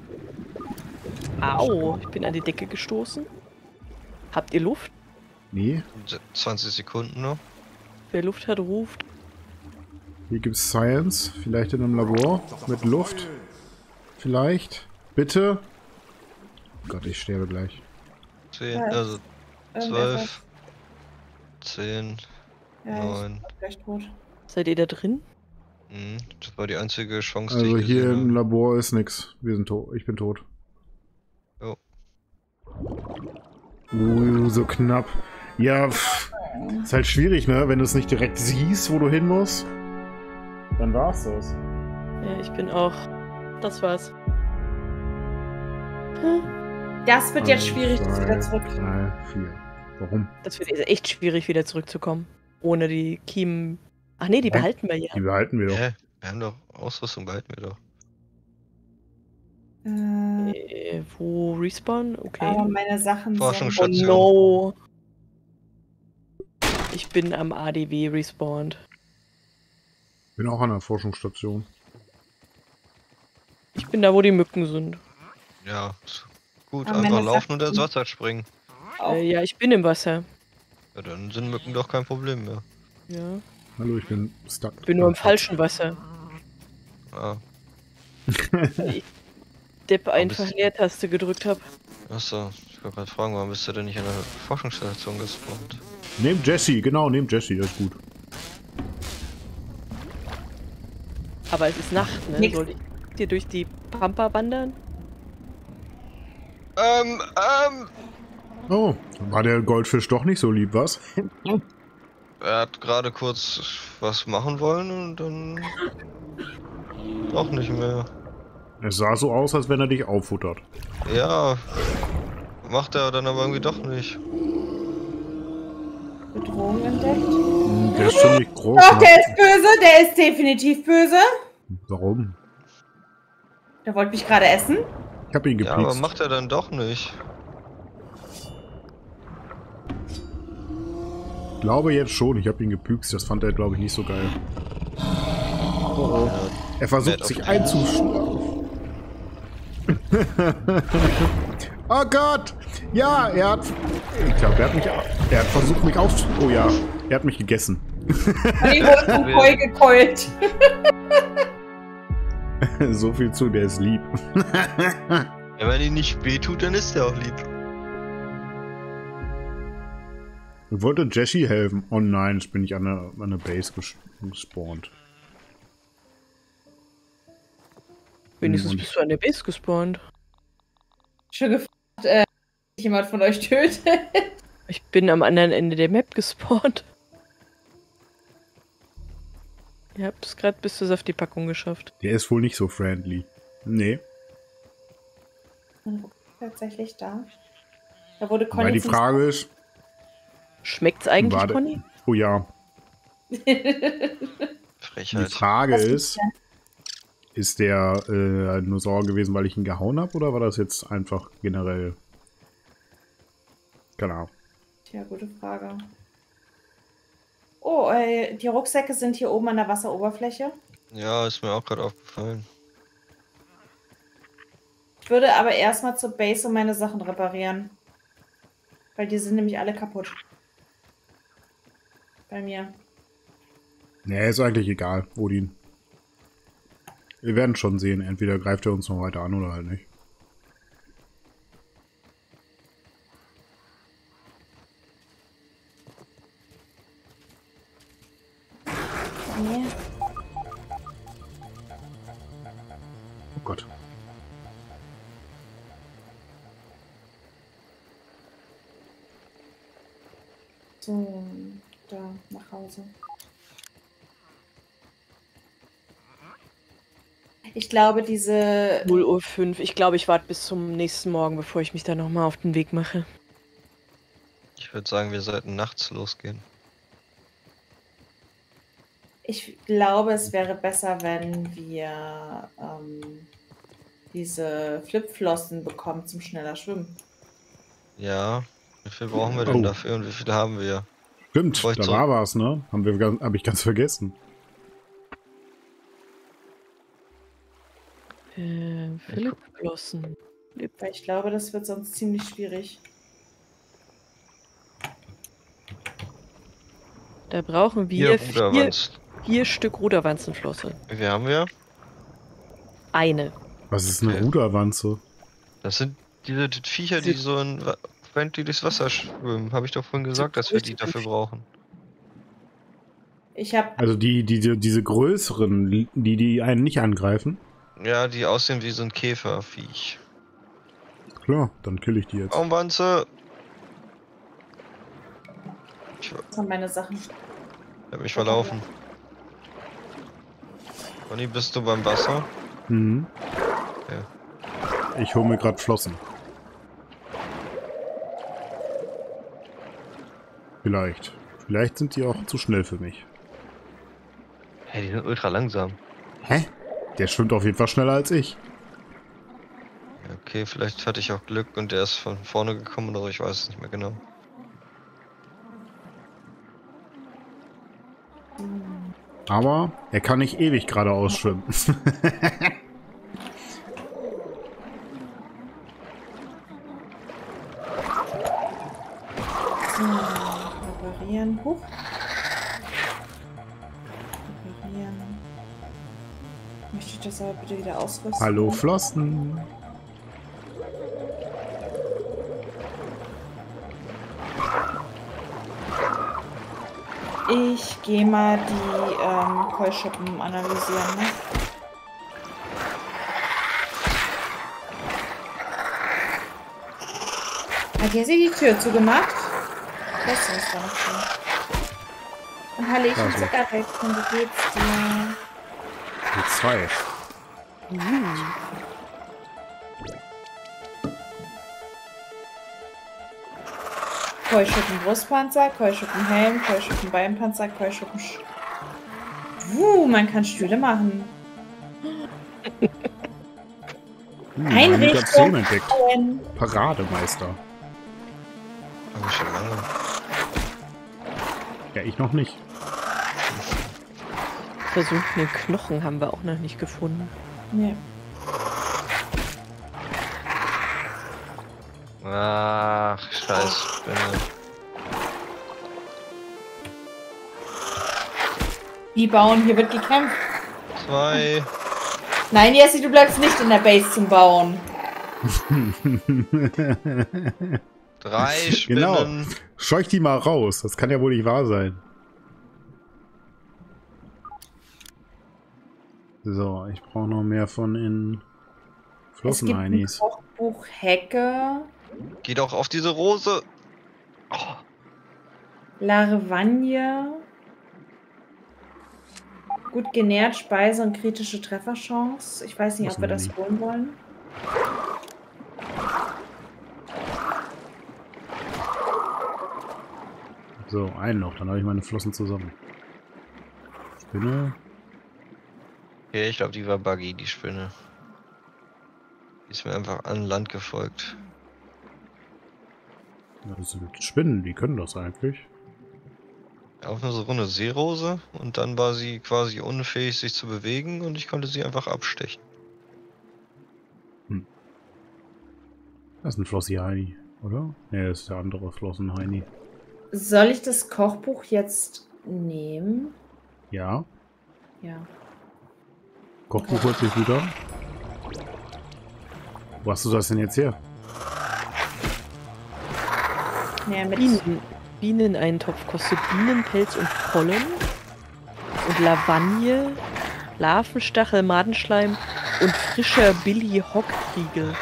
Au, ich bin an die Decke gestoßen. Habt ihr Luft? Nee, zwanzig Sekunden noch. Wer Luft hat, ruft. hier gibt's Science. Vielleicht in einem Labor. Mit Luft. Vielleicht. Bitte. Gott, ich sterbe gleich. zehn, Ja, also Irgendetwas. zwölf, zehn, Ja, neun. ich bin gleich tot. Seid ihr da drin? Mhm, das war die einzige Chance, Also die ich hier gesehen im habe. Labor ist nix. Wir sind tot. Ich bin tot. Jo. Uh, so knapp. Ja, pff. Ist halt schwierig, ne? Wenn du es nicht direkt siehst, wo du hin musst. Dann war's das. Ja, ich bin auch. Das war's. Das wird jetzt Eins, schwierig, das zwei, wieder zurück. drei, vier. Warum? Das wird jetzt echt schwierig, wieder zurückzukommen. Ohne die Kiemen. Ach nee, die Ja. behalten wir ja. Die behalten wir doch. Hä? Wir haben doch Ausrüstung, behalten wir doch. Äh, Äh, wo Respawn? aber Okay. meine Sachen Forschung sind... Oh Station. no. Ich bin am A D W respawned. Bin auch an der Forschungsstation. Ich bin da, wo die Mücken sind. Ja, ist gut, Aber einfach meine laufen und Sachen- ins Wasser springen. Auch. Äh, ja, ich bin im Wasser. Ja, dann sind Mücken doch kein Problem mehr. Ja. Hallo, ich bin stuck. Ich bin nur im falschen Wasser. Ah, Weil ich Depp einfach bist- Leertaste gedrückt habe. achso, ich wollte gerade fragen, warum bist du denn nicht an der Forschungsstation gespawnt? Nehmt Jesse, genau, nehmt Jesse, das ist gut. Aber es ist Nacht, ne? Nix. Soll ich hier durch die Pampa wandern? Ähm, ähm, Oh, war der Goldfisch doch nicht so lieb, was? er hat gerade kurz was machen wollen und dann auch nicht mehr. Es sah so aus, als wenn er dich auffuttert. Ja, macht er dann aber irgendwie doch nicht. Bedrohung entdeckt. Hm, Der ist ziemlich groß. Doch, Ne? der ist böse, der ist definitiv böse. Warum? Der wollte mich gerade essen. Ich hab ihn Ja, aber gepikst. macht er dann doch nicht. Ich glaube jetzt schon, ich hab ihn gepüxt. Das fand er, glaube ich, nicht so geil. Ja, Er versucht Nett auf sich die- einzuschlagen. Oh Gott! Ja, er hat... Ich glaube, er hat mich... Er hat versucht, mich auf... Oh ja, er hat mich gegessen. Die wurde vom Wer- Koi gekeult. So viel zu, der ist lieb. Ja, wenn ihn nicht wehtut, dann ist er auch lieb. Ich wollte Jessie helfen. Oh nein, jetzt bin ich an der, an der Base ges gespawnt. Wenigstens Und- bist du an der Base gespawnt. Schon gefragt, äh, ob jemand von euch tötet. Ich bin am anderen Ende der Map gespawnt. Ihr habt es gerade bis zur Safti-Packung geschafft. Der ist wohl nicht so friendly. Nee. Tatsächlich da. Da wurde Conny. Weil die zum- Frage ist... Schmeckt's eigentlich, Warte. Conny? Oh ja. Die Frechheit. Frage Was ist... Ist der äh, nur sauer gewesen, weil ich ihn gehauen habe? Oder war das jetzt einfach generell... Keine Ahnung. Tja, gute Frage. Oh, äh, die Rucksäcke sind hier oben an der Wasseroberfläche. Ja, ist mir auch gerade aufgefallen. Ich würde aber erstmal zur Base und meine Sachen reparieren. Weil die sind nämlich alle kaputt. Bei mir. Nee, ist eigentlich egal, Odin. Wir werden schon sehen. Entweder greift er uns noch weiter an oder halt nicht. Nee. Oh Gott. So, da, nach Hause. Ich glaube, diese... null Uhr fünf. Ich glaube, ich warte bis zum nächsten Morgen, bevor ich mich da nochmal auf den Weg mache. Ich würde sagen, wir sollten nachts losgehen. Ich glaube, es wäre besser, wenn wir ähm, diese Flipflossen bekommen zum schneller Schwimmen. Ja, wie viel brauchen wir denn Oh. dafür und wie viele haben wir? Stimmt, Bevor ich da zurück- war was, ne? Haben wir, ganz- hab ich ganz vergessen. Äh, Flipflossen. Weil ich glaube, das wird sonst ziemlich schwierig. Da brauchen Hier, wir vier, Ruderwanz. vier Stück Ruderwanzenflosse. Wie viel haben wir? Eine. Was ist eine Okay. Ruderwanze? Das sind diese die Viecher, die so in Wa- friendly durchs Wasser schwimmen. Habe ich doch vorhin gesagt, dass wir die dafür brauchen. Ich habe Also die, die, die, diese größeren, die, die einen nicht angreifen? Ja, die aussehen wie so ein Käferviech. Klar, dann kill ich die jetzt. Baumwanze! Ich meine Sachen. hab mich verlaufen. Conny, bist du beim Wasser? Mhm. Okay. Ich hole mir gerade Flossen. Vielleicht. Vielleicht sind die auch zu schnell für mich. Hey, die sind ultra langsam. Hä? Der schwimmt auf jeden Fall schneller als ich. Ja, okay, vielleicht hatte ich auch Glück und der ist von vorne gekommen oder so, ich weiß es nicht mehr genau. Aber er kann nicht ewig geradeaus schwimmen. So, reparieren. Huch. Reparieren. Möchte ich das aber bitte wieder ausrüsten? Hallo Flossen. Ich gehe mal die ähm, Keulschuppen analysieren. Ne? Hat Jessie die Tür zugemacht? Ich weiß nicht, was da noch drin. Und Hallöchen, Also. Zuckerrechten, wie geht's dir? Mit zwei. Keulschuppen Brustpanzer, Keulschuppen Helm, Keulschuppen Beinpanzer, Keulschuppen Sch Uh, man kann Stühle machen. Hm, Einrichtung. Navigation entdeckt. bauen. Parademeister. Hab ich schon lange. Ja, ich noch nicht. Versunkene Knochen haben wir auch noch nicht gefunden. Nee. Ach, scheiß Spinne. Die bauen, hier wird gekämpft. Zwei. Nein, Jessie, du bleibst nicht in der Base zum Bauen. Drei Spinnen. Genau. Scheuch die mal raus. Das kann ja wohl nicht wahr sein. So, ich brauche noch mehr von in Es gibt ein Flossenheinis. Kochbuch Hecke, Geh doch auf diese Rose. Oh, Larvagne, gut genährt, Speise und kritische Trefferchance. Ich weiß nicht, Was ob wir denn das die? holen wollen. So, einen noch, dann habe ich meine Flossen zusammen. Spinne. okay, ich glaube, die war buggy, die Spinne. Die ist mir einfach an Land gefolgt. Ja, das sind Spinnen, die können das eigentlich. Auf nur so eine Seerose und dann war sie quasi unfähig, sich zu bewegen und ich konnte sie einfach abstechen. Das ist ein Flossi-Heini, oder? Ne, das ist der andere Flossenheini. Soll ich das Kochbuch jetzt nehmen? Ja, Ja. Kochbuch hört sich gut an. Wo hast du das denn jetzt her? Ja, mit Bienen, Bieneneintopf kostet Bienenpelz und Pollen und Lavagne, Larvenstachel, Madenschleim und frischer Billy-Hockriegel.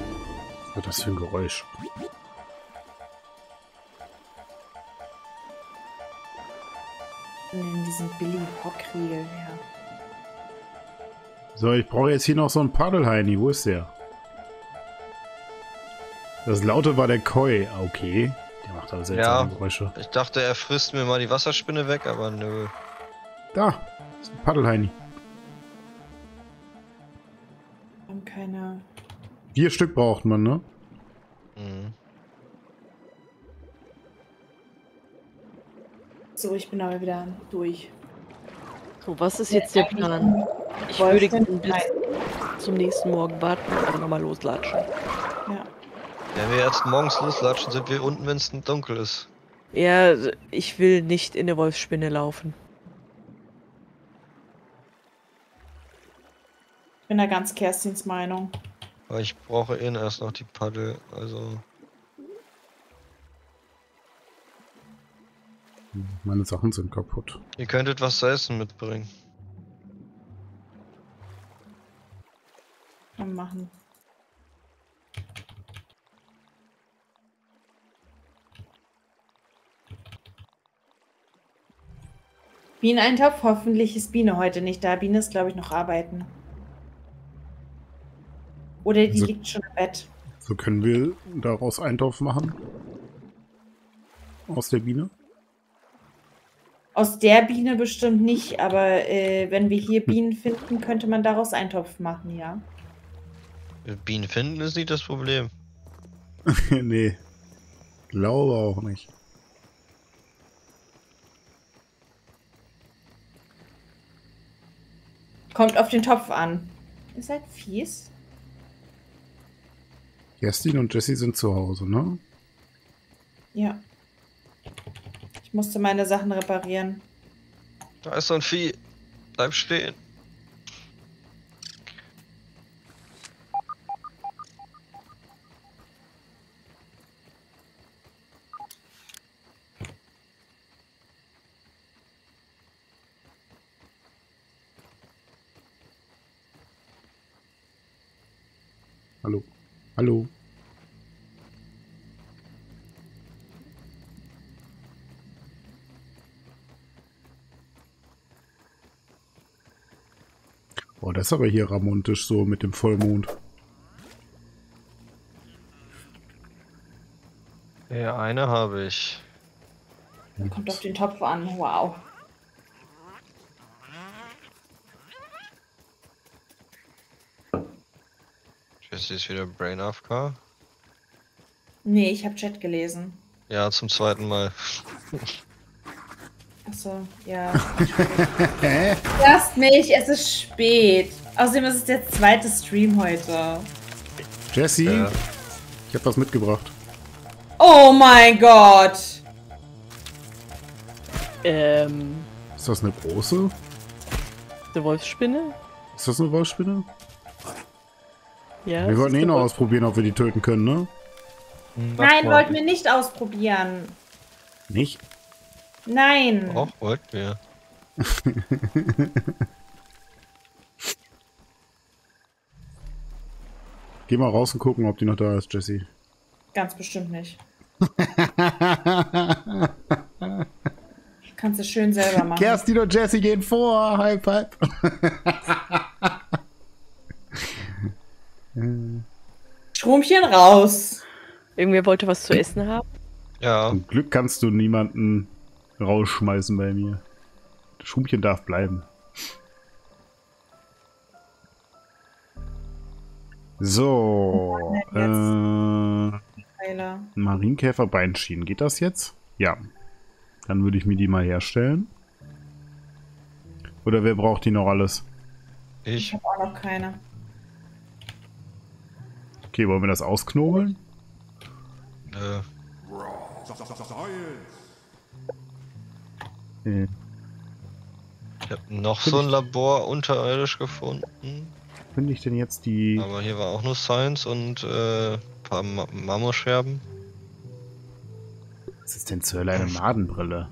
Was ist das für ein Geräusch? In diesem billigen Bockriegel, ja. So, ich brauche jetzt hier noch so einen Paddelheini. Wo ist der? Das Laute war der Koi. Okay. Der macht aber seltsame Ja. Geräusche. Ich dachte, er frisst mir mal die Wasserspinne weg, aber nö. Da. Das ist ein Paddelheini. Wir haben keine... Vier Stück braucht man, ne? Mhm. So, ich bin aber wieder durch. So, was ist jetzt der Plan? Ich würde Wolfskin? bis zum nächsten Morgen warten und dann nochmal loslatschen. Ja. Wenn wir erst morgens loslatschen, sind wir unten, wenn es dunkel ist. Ja, ich will nicht in der Wolfsspinne laufen. Ich bin da ganz Kerstins Meinung. Aber ich brauche eh erst noch die Paddel, also... Meine Sachen sind kaputt. Ihr könntet was zu essen mitbringen. Kann man machen. Bieneneintopf, hoffentlich ist Biene heute nicht da. Biene ist, glaube ich, noch arbeiten. Oder die So- liegt schon im Bett. So können wir daraus Eintopf machen. Aus der Biene. Aus der Biene bestimmt nicht, aber äh, wenn wir hier Bienen finden, könnte man daraus Eintopf machen, ja. Bienen finden ist nicht das Problem. Nee. Glaube auch nicht. Kommt auf den Topf an. Ihr seid fies. Kerstin und Jessie sind zu Hause, ne? Ja. Ich musste meine Sachen reparieren. Da ist so ein Vieh. Bleib stehen. Hallo. Hallo. Oh, das ist aber hier ramontisch so mit dem Vollmond. Ja, eine habe ich. Kommt auf den Topf an. Wow. Jessie ist wieder Brain A F K. Nee, ich habe Chat gelesen. Ja, zum zweiten Mal. Achso, ja. Lasst mich, es ist spät. Außerdem ist es der zweite Stream heute. Jessie, Ja. ich habe was mitgebracht. Oh mein Gott! Ähm, Ist das eine große? eine Wolfsspinne? Ist das eine Wolfsspinne? Ja. Wir es wollten ist eh eine noch Wolf- ausprobieren, ob wir die töten können, ne? Nein, wollten wir nicht ausprobieren. Nicht? Nein. Auch wollten wir. Geh mal raus und gucken, ob die noch da ist, Jessie. Ganz bestimmt nicht. Kannst du schön selber machen. Kerstin und Jessie gehen vor. Halb, halb. Stromchen raus. Irgendwer wollte was zu essen haben? Ja, Zum Glück kannst du niemanden rausschmeißen bei mir. Das Schumchen darf bleiben. So. Äh, Heiler. Marienkäfer Beinschienen. Geht das jetzt? Ja. Dann würde ich mir die mal herstellen. Oder wer braucht die noch alles? Ich ich. habe auch noch keine. Okay, wollen wir das ausknobeln? Äh, Äh, ich habe noch so ein Labor unterirdisch gefunden. Finde ich denn jetzt die... Aber hier war auch nur Science und äh, ein paar Ma Marmorscherben. Was ist denn zur Hölle eine Madenbrille?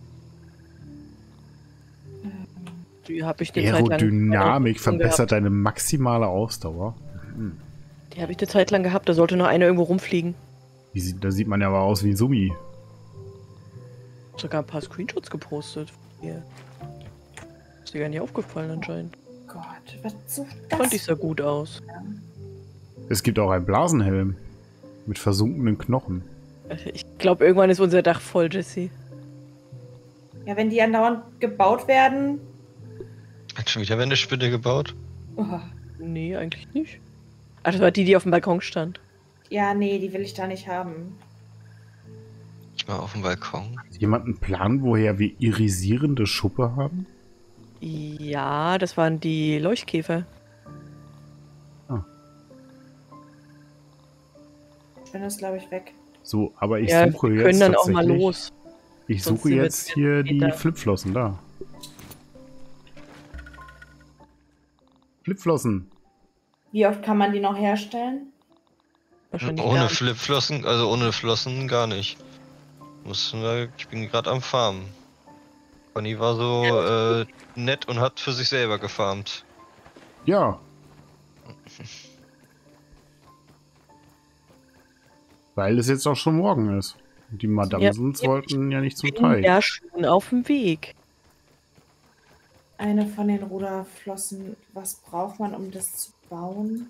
Die habe ich eine Zeit lang. Aerodynamik verbessert gehabt. deine maximale Ausdauer. Die habe ich eine Zeit lang gehabt, da sollte noch eine irgendwo rumfliegen. Wie sieht, da sieht man ja aber aus wie ein Summi. Sogar ein paar Screenshots gepostet. hier. Ist dir gar nicht aufgefallen anscheinend. Gott, was sucht das? Fand ich sah gut aus. Es gibt auch einen Blasenhelm. Mit versunkenen Knochen. Ich glaube, irgendwann ist unser Dach voll, Jesse. Ja, wenn die andauernd gebaut werden. Hat schon wieder eine Spinne gebaut? Oh. Nee, eigentlich nicht. Ach, das war die, die auf dem Balkon stand. Ja, nee, die will ich da nicht haben. Ich war auf dem Balkon. Hat jemand einen Plan, woher wir irisierende Schuppe haben? Ja, das waren die Leuchtkäfer. Spinne ist, glaube ich, weg. So, aber ich Ja, suche wir jetzt können dann auch mal tatsächlich- los. Ich Sonst suche sind wir jetzt jetzt hier die später. Flipflossen da. Flipflossen. Wie oft kann man die noch herstellen? Wahrscheinlich Ohne gar nicht. Flipflossen, also ohne Flossen gar nicht. Muss, äh, ich bin gerade am Farmen. Conny war so äh, nett und hat für sich selber gefarmt. Ja. Weil es jetzt auch schon morgen ist. Und die Madamsens Ja, wollten ja nicht zum Bin Teich. ja schon auf dem Weg. Eine von den Ruderflossen. Was braucht man, um das zu bauen?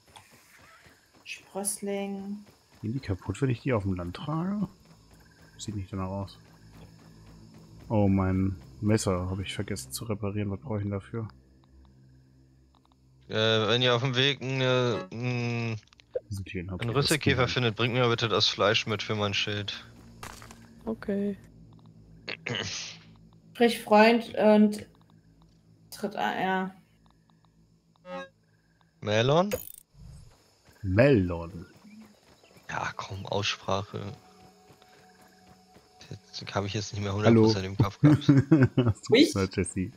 Sprössling. Gehen die kaputt, wenn ich die auf dem Land trage? Sieht nicht danach aus. Oh, mein Messer habe ich vergessen zu reparieren. Was brauche ich denn dafür? Äh, wenn ihr auf dem Weg eine, einen Präsentieren. Okay, einen das Rüsselkäfer geht. findet, bringt mir bitte das Fleisch mit für mein Schild. Okay. Sprich Freund und tritt ein. Ja. Melon? Melon. Ja, komm, Aussprache. Das habe ich jetzt nicht mehr hundert Hallo. Prozent im Kopf gehabt. Ich? Super, Jesse.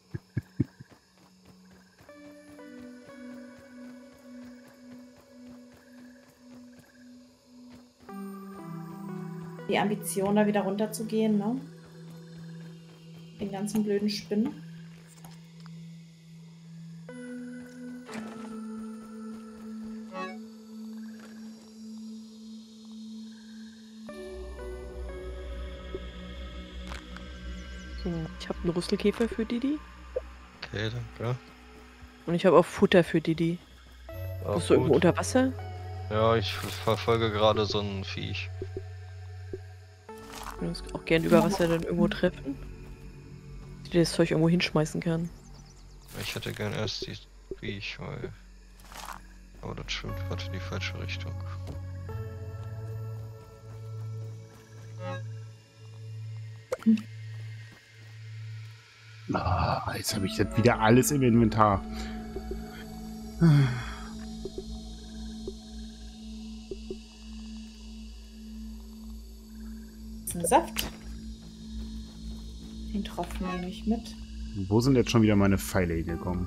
Die Ambition, da wieder runterzugehen, ne? Den ganzen blöden Spinnen. So, ich habe einen Rüsselkäfer für Didi. Okay, danke. Und ich habe auch Futter für Didi. War Bist du irgendwo gut. unter Wasser? Ja, ich verfolge gerade so ein Viech. Ich würde uns auch gern über Wasser dann irgendwo treffen. Die das Zeug irgendwo hinschmeißen kann. Ich hätte gern erst die Viech, weil... Aber das schwimmt gerade in die falsche Richtung. Ah, jetzt habe ich das wieder alles im Inventar. Das ist ein Saft. Den Tropfen nehme ich mit. Wo sind jetzt schon wieder meine Pfeile hingekommen?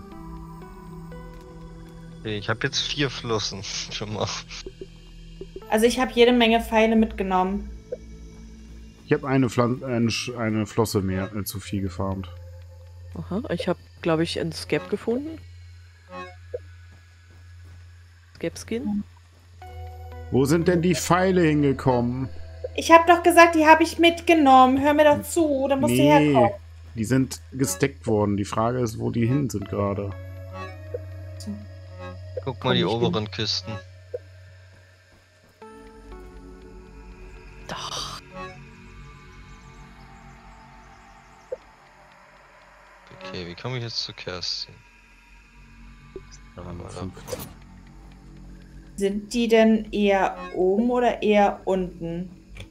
Okay, ich habe jetzt vier Flossen schon mal. Also ich habe jede Menge Pfeile mitgenommen. Ich habe eine, Pflan eine, Sch- eine Flosse mehr äh, zu viel gefarmt. Aha, ich habe, glaube ich, einen Scab gefunden. Scab-Skin. Wo sind denn die Pfeile hingekommen? Ich habe doch gesagt, die habe ich mitgenommen. Hör mir doch zu, da musst du herkommen. die sind gesteckt worden. Die Frage ist, wo die hin sind gerade. Guck Komm mal die ich oberen Kisten. Doch. Okay, wie komme ich jetzt zu Kerstin? Einmal da. Sind die denn eher oben oder eher unten?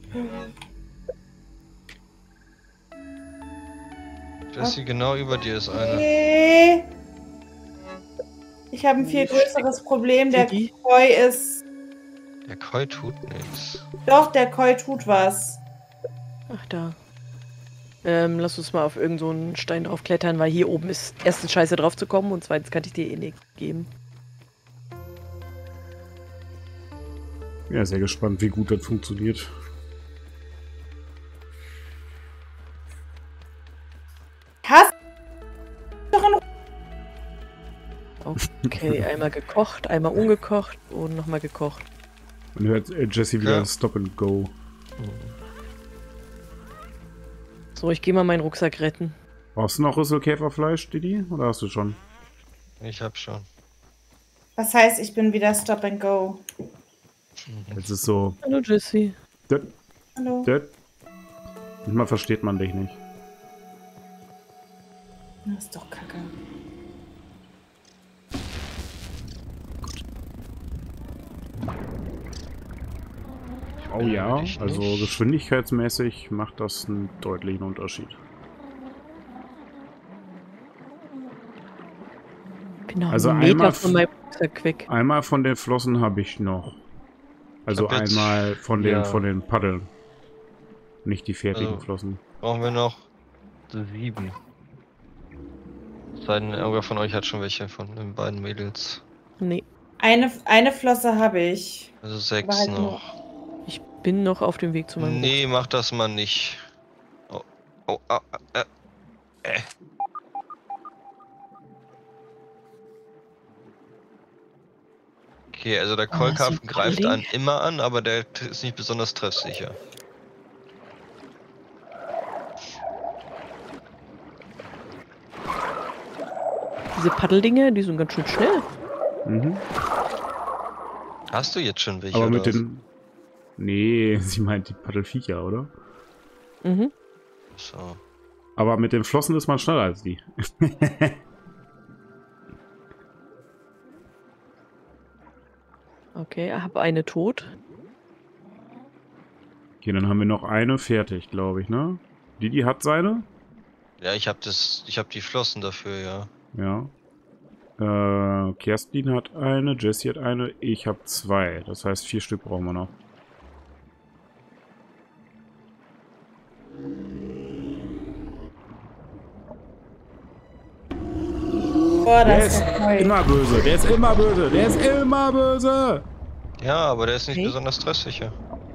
Jessie, genau über dir ist eine. Nee. Ich habe ein viel größeres Problem. Der Didi? Koi ist... Der Koi tut nichts. Doch, der Koi tut was. Ach, da. Ähm, lass uns mal auf irgendeinen so einen Stein drauf klettern, weil hier oben ist erstens scheiße drauf zu kommen und zweitens kann ich dir eh nichts geben. Ja, sehr gespannt, wie gut das funktioniert. Hast doch in Okay, einmal gekocht, einmal ungekocht und nochmal gekocht. Man hört äh, Jesse wieder Ja. Stop and Go. So, ich gehe mal meinen Rucksack retten. Brauchst du noch Rüsselkäferfleisch, Didi? Oder hast du schon? Ich hab schon. Was heißt, ich bin wieder Stop and Go? Jetzt ist so... Hallo Jessie. Död, Hallo. död. Manchmal versteht man dich nicht. Das ist doch kacke. Oh ja, dich also nicht. geschwindigkeitsmäßig macht das einen deutlichen Unterschied. Bin noch Also einen Meter einmal von meinem Rucksack weg. Einmal von den Flossen habe ich noch. Also Ich hab jetzt- einmal von den, ja. von den Paddeln. Nicht die fertigen Also- Flossen. Brauchen wir noch sieben. Es sei denn, irgendwer von euch hat schon welche von den beiden Mädels. Nee, Eine, eine Flosse habe ich. Also sechs Aber halt noch. ich bin noch auf dem Weg zu meinem Nee, mach das mal nicht. Oh, oh, ah, äh, äh. Okay, also der Oh, Keulkarpfen so greift Colli. einen immer an, aber der ist nicht besonders treffsicher. Diese Paddeldinger, die sind ganz schön schnell. Mhm. Hast du jetzt schon welche? Aber oder mit was? den... Nee, sie meint die Paddelviecher, oder? Mhm. So. Aber mit den Flossen ist man schneller als die. Okay, hab eine tot. Okay, dann haben wir noch eine fertig, glaube ich, ne? Didi hat seine? Ja, ich hab das, ich hab die Flossen dafür, ja. Ja. Äh, Kerstin hat eine, Jessie hat eine, ich habe zwei. Das heißt, vier Stück brauchen wir noch. Boah, Der das ist ist doch toll. immer böse, der ist immer böse, der ist immer böse! Ja, aber der ist nicht Okay. besonders treffsicher.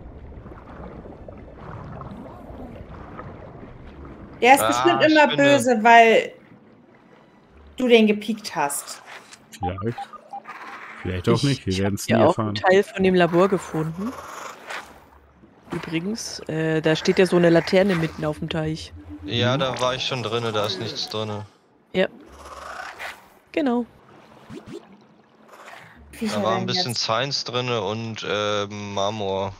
Der ist Ah, bestimmt ich immer finde- böse, weil du den gepiekt hast. Vielleicht. Vielleicht auch nicht, wir ich werden hab es nie hier auch erfahren. einen Teil von dem Labor gefunden. Übrigens, äh, da steht ja so eine Laterne mitten auf dem Teich. Ja, Mhm. da war ich schon drinne, da ist nichts drinne. Ja. Genau. Viecher Da war ein werden bisschen jetzt- Science drinne und äh, Marmor.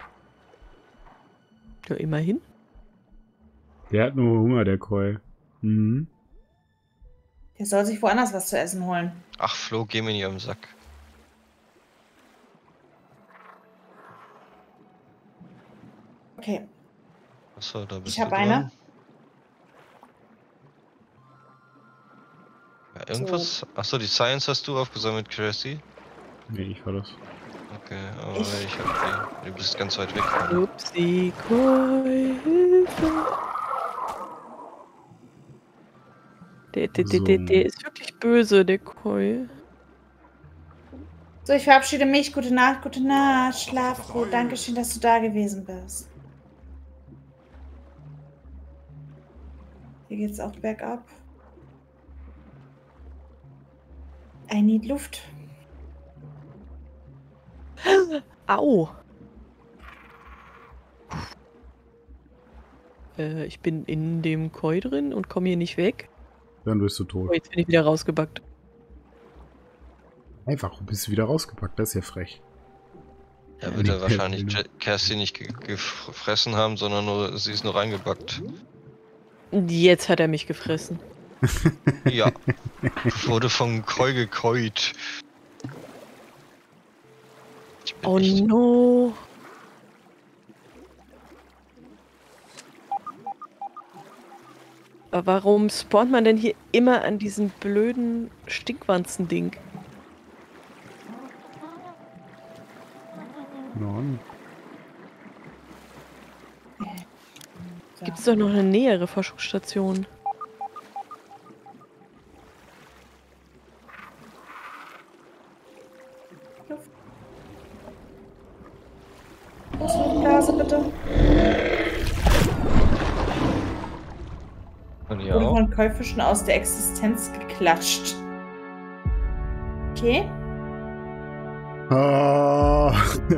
Ja, immerhin. Der hat nur Hunger, der Koi. Mhm. Der soll sich woanders was zu essen holen. Ach, Flo, geh mir nicht am Sack. Okay. Achso, da bist Ich hab du eine. dran. Ja, irgendwas. Achso, die Science hast du aufgesammelt, Cressy? Nee, ich war das. Okay, aber Ich- ich hab die. Du bist ganz weit weg. Upsi, Koi, Hilfe. Der, der, der, der, der ist wirklich böse, der Koi. So, ich verabschiede mich. Gute Nacht, gute Nacht. Schlaf gut. Dankeschön, dass du da gewesen bist. Hier geht's auch bergab. I need Luft. Au! Äh, ich bin in dem Koi drin und komme hier nicht weg. Dann bist du tot. Oh, jetzt bin ich wieder rausgebackt. Einfach, bist du wieder rausgepackt, das ist ja frech. Da wird er Nee, wahrscheinlich nee. Je- Kerstin nicht ge gefressen haben, sondern nur sie ist nur reingebackt. Jetzt hat er mich gefressen. Ja. Wurde vom Koi gekeut. Ich bin Oh echt- no. Aber warum spawnt man denn hier immer an diesem blöden Stinkwanzen-Ding? Keine Ahnung. So. Gibt's doch noch eine nähere Forschungsstation? Luft. Luftblase, bitte. Und Wurde ja. von Käufischen aus der Existenz geklatscht. Okay. Ah.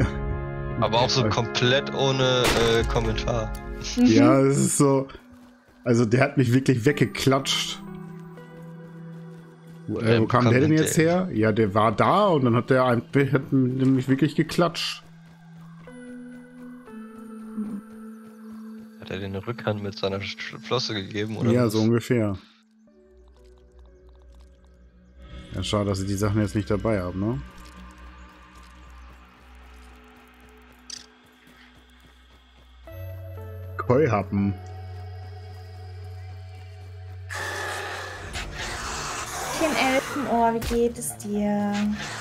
Aber auch so komplett ohne äh, Kommentar. Mhm. Ja, es ist so. Also der hat mich wirklich weggeklatscht. Wo, äh, Ja, wo kam kam der denn der jetzt her? Ja, der war da und dann hat der ein- hat mich wirklich geklatscht. Hat er dir eine Rückhand mit seiner Sch- Flosse gegeben, oder? Ja, was? so ungefähr. Ja, schade, dass ich die Sachen jetzt nicht dabei habe, ne? Keuhappen. Mädchen Elfenohr, wie geht es dir?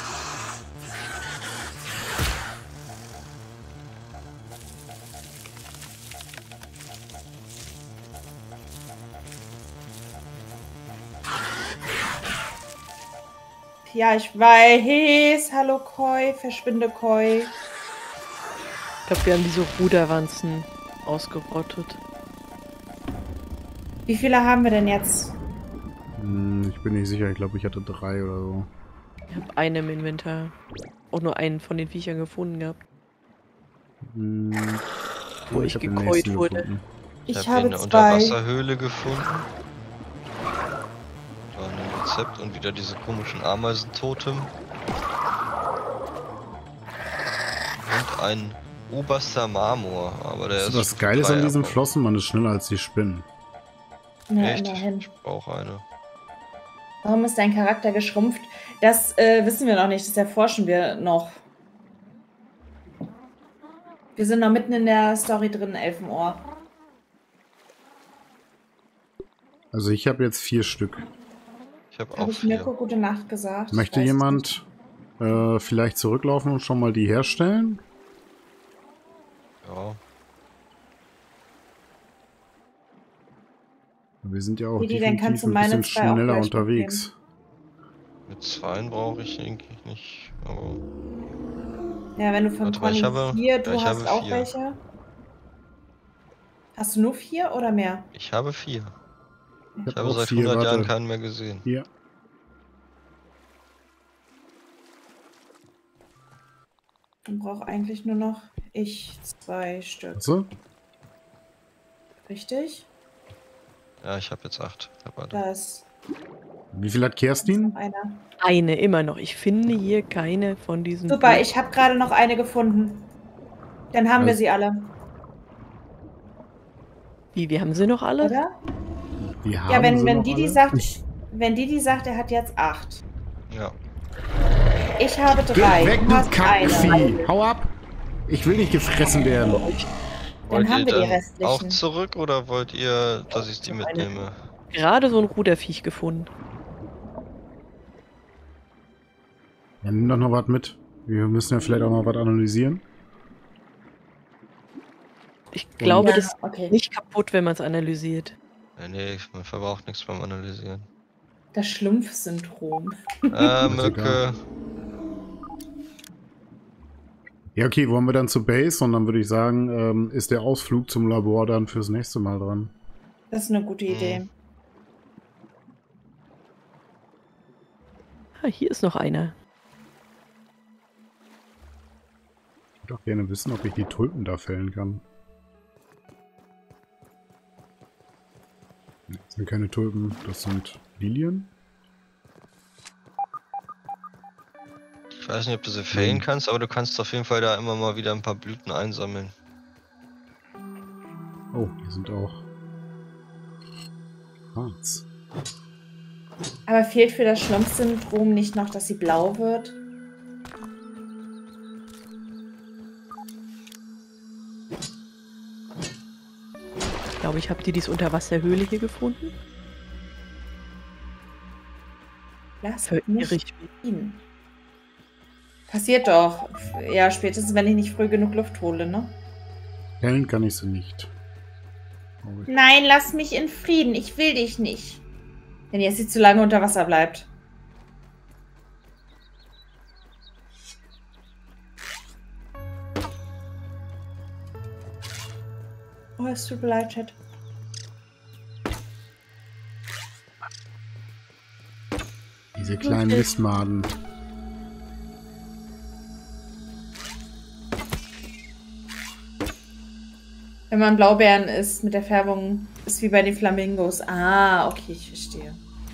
Ja, ich weiß. Hallo Koi, verschwinde Koi. Ich glaube, wir haben diese Ruderwanzen ausgerottet. Wie viele haben wir denn jetzt? Hm, ich bin nicht sicher, ich glaube, ich hatte drei oder so. Ich habe eine im Inventar. Auch nur einen von den Viechern gefunden gehabt. Hm, Wo oh, ich hab den gekeult nächsten wurde. gefunden. Ich, Ich habe habe eine zwei. Unterwasserhöhle gefunden. Da war ein Rezept und wieder diese komischen Ameisentotem. Und ein oberster Marmor, aber der Das ist. ist was Geiles an diesen Dreier- Flossen, man ist schneller als die Spinnen. Ja, Echt? immerhin. Ich brauche eine. Warum ist dein Charakter geschrumpft? Das äh, wissen wir noch nicht, das erforschen wir noch. Wir sind noch mitten in der Story drin, Elfenohr. Also ich habe jetzt vier Stück. Ich habe Habe auch ich vier. Mirko gute Nacht gesagt? Möchte Ich weiß es jemand äh, vielleicht zurücklaufen und schon mal die herstellen? Ja. Wir sind ja auch Didi, dann definitiv kannst du ein meine bisschen zwei auch schneller gleich unterwegs. Mit zweien brauche ich eigentlich nicht. Aber nicht. Ja, wenn du von Warte mal, ich Conny habe- vier, du ja, ich hast habe auch vier. welche? Hast du nur vier oder mehr? ich habe vier. Ich Ich habe habe auch seit vier, hundert Jahren warte. keinen mehr gesehen. Hier. Dann brauche eigentlich nur noch ich zwei Stück. Achso? Richtig? Ja, ich habe jetzt acht. Aber Das Wie viel hat ist Kerstin? noch einer. Eine, immer noch. Ich finde hier keine von diesen... Super, ich habe gerade noch eine gefunden. Dann haben wir Also- sie alle, Wie, wir haben sie noch alle? oder? Die haben Ja, wenn, sie wenn noch Didi alle? sagt, wenn Didi sagt, er hat jetzt acht. ja. Ich habe Geh drei. weg, Du du hast eine. Kackenvieh! Hau ab! Ich will nicht gefressen werden. Wollt haben ihr wir die dann restlichen. auch zurück oder wollt ihr, dass ich die Eine. mitnehme? Gerade so ein Ruderviech gefunden. Ja, nimm doch noch was mit. Wir müssen ja vielleicht auch mal was analysieren. Ich glaube, Ja, das ist okay. nicht kaputt, wenn man es analysiert. Nee, nee, man verbraucht nichts beim Analysieren. Das Schlumpfsyndrom. Äh, Ist Mücke. Ja, okay, wollen wir dann zur Base und dann würde ich sagen, ähm, ist der Ausflug zum Labor dann fürs nächste Mal dran. Das ist eine gute Idee. Ah, hier ist noch einer. Ich würde auch gerne wissen, ob ich die Tulpen da fällen kann. Das sind keine Tulpen, das sind Lilien. Ich weiß nicht, ob du sie fällen kannst, aber du kannst auf jeden Fall da immer mal wieder ein paar Blüten einsammeln. Oh, hier sind auch Harz. Aber fehlt für das Schlumpfsyndrom nicht noch, dass sie blau wird? Ich glaube, ich habe die diese Unterwasserhöhle hier gefunden. Lass Für mich ihre ihn. Passiert doch. Ja, spätestens, wenn ich nicht früh genug Luft hole, ne? Fällen kann ich sie nicht. Oh, ich- Nein, lass mich in Frieden. Ich will dich nicht. Wenn jetzt sie zu lange unter Wasser bleibt. Oh, es tut mir leid, Chat. Diese kleinen Okay. Mistmaden. Wenn man Blaubeeren isst mit der Färbung, ist wie bei den Flamingos. Ah, okay, ich verstehe.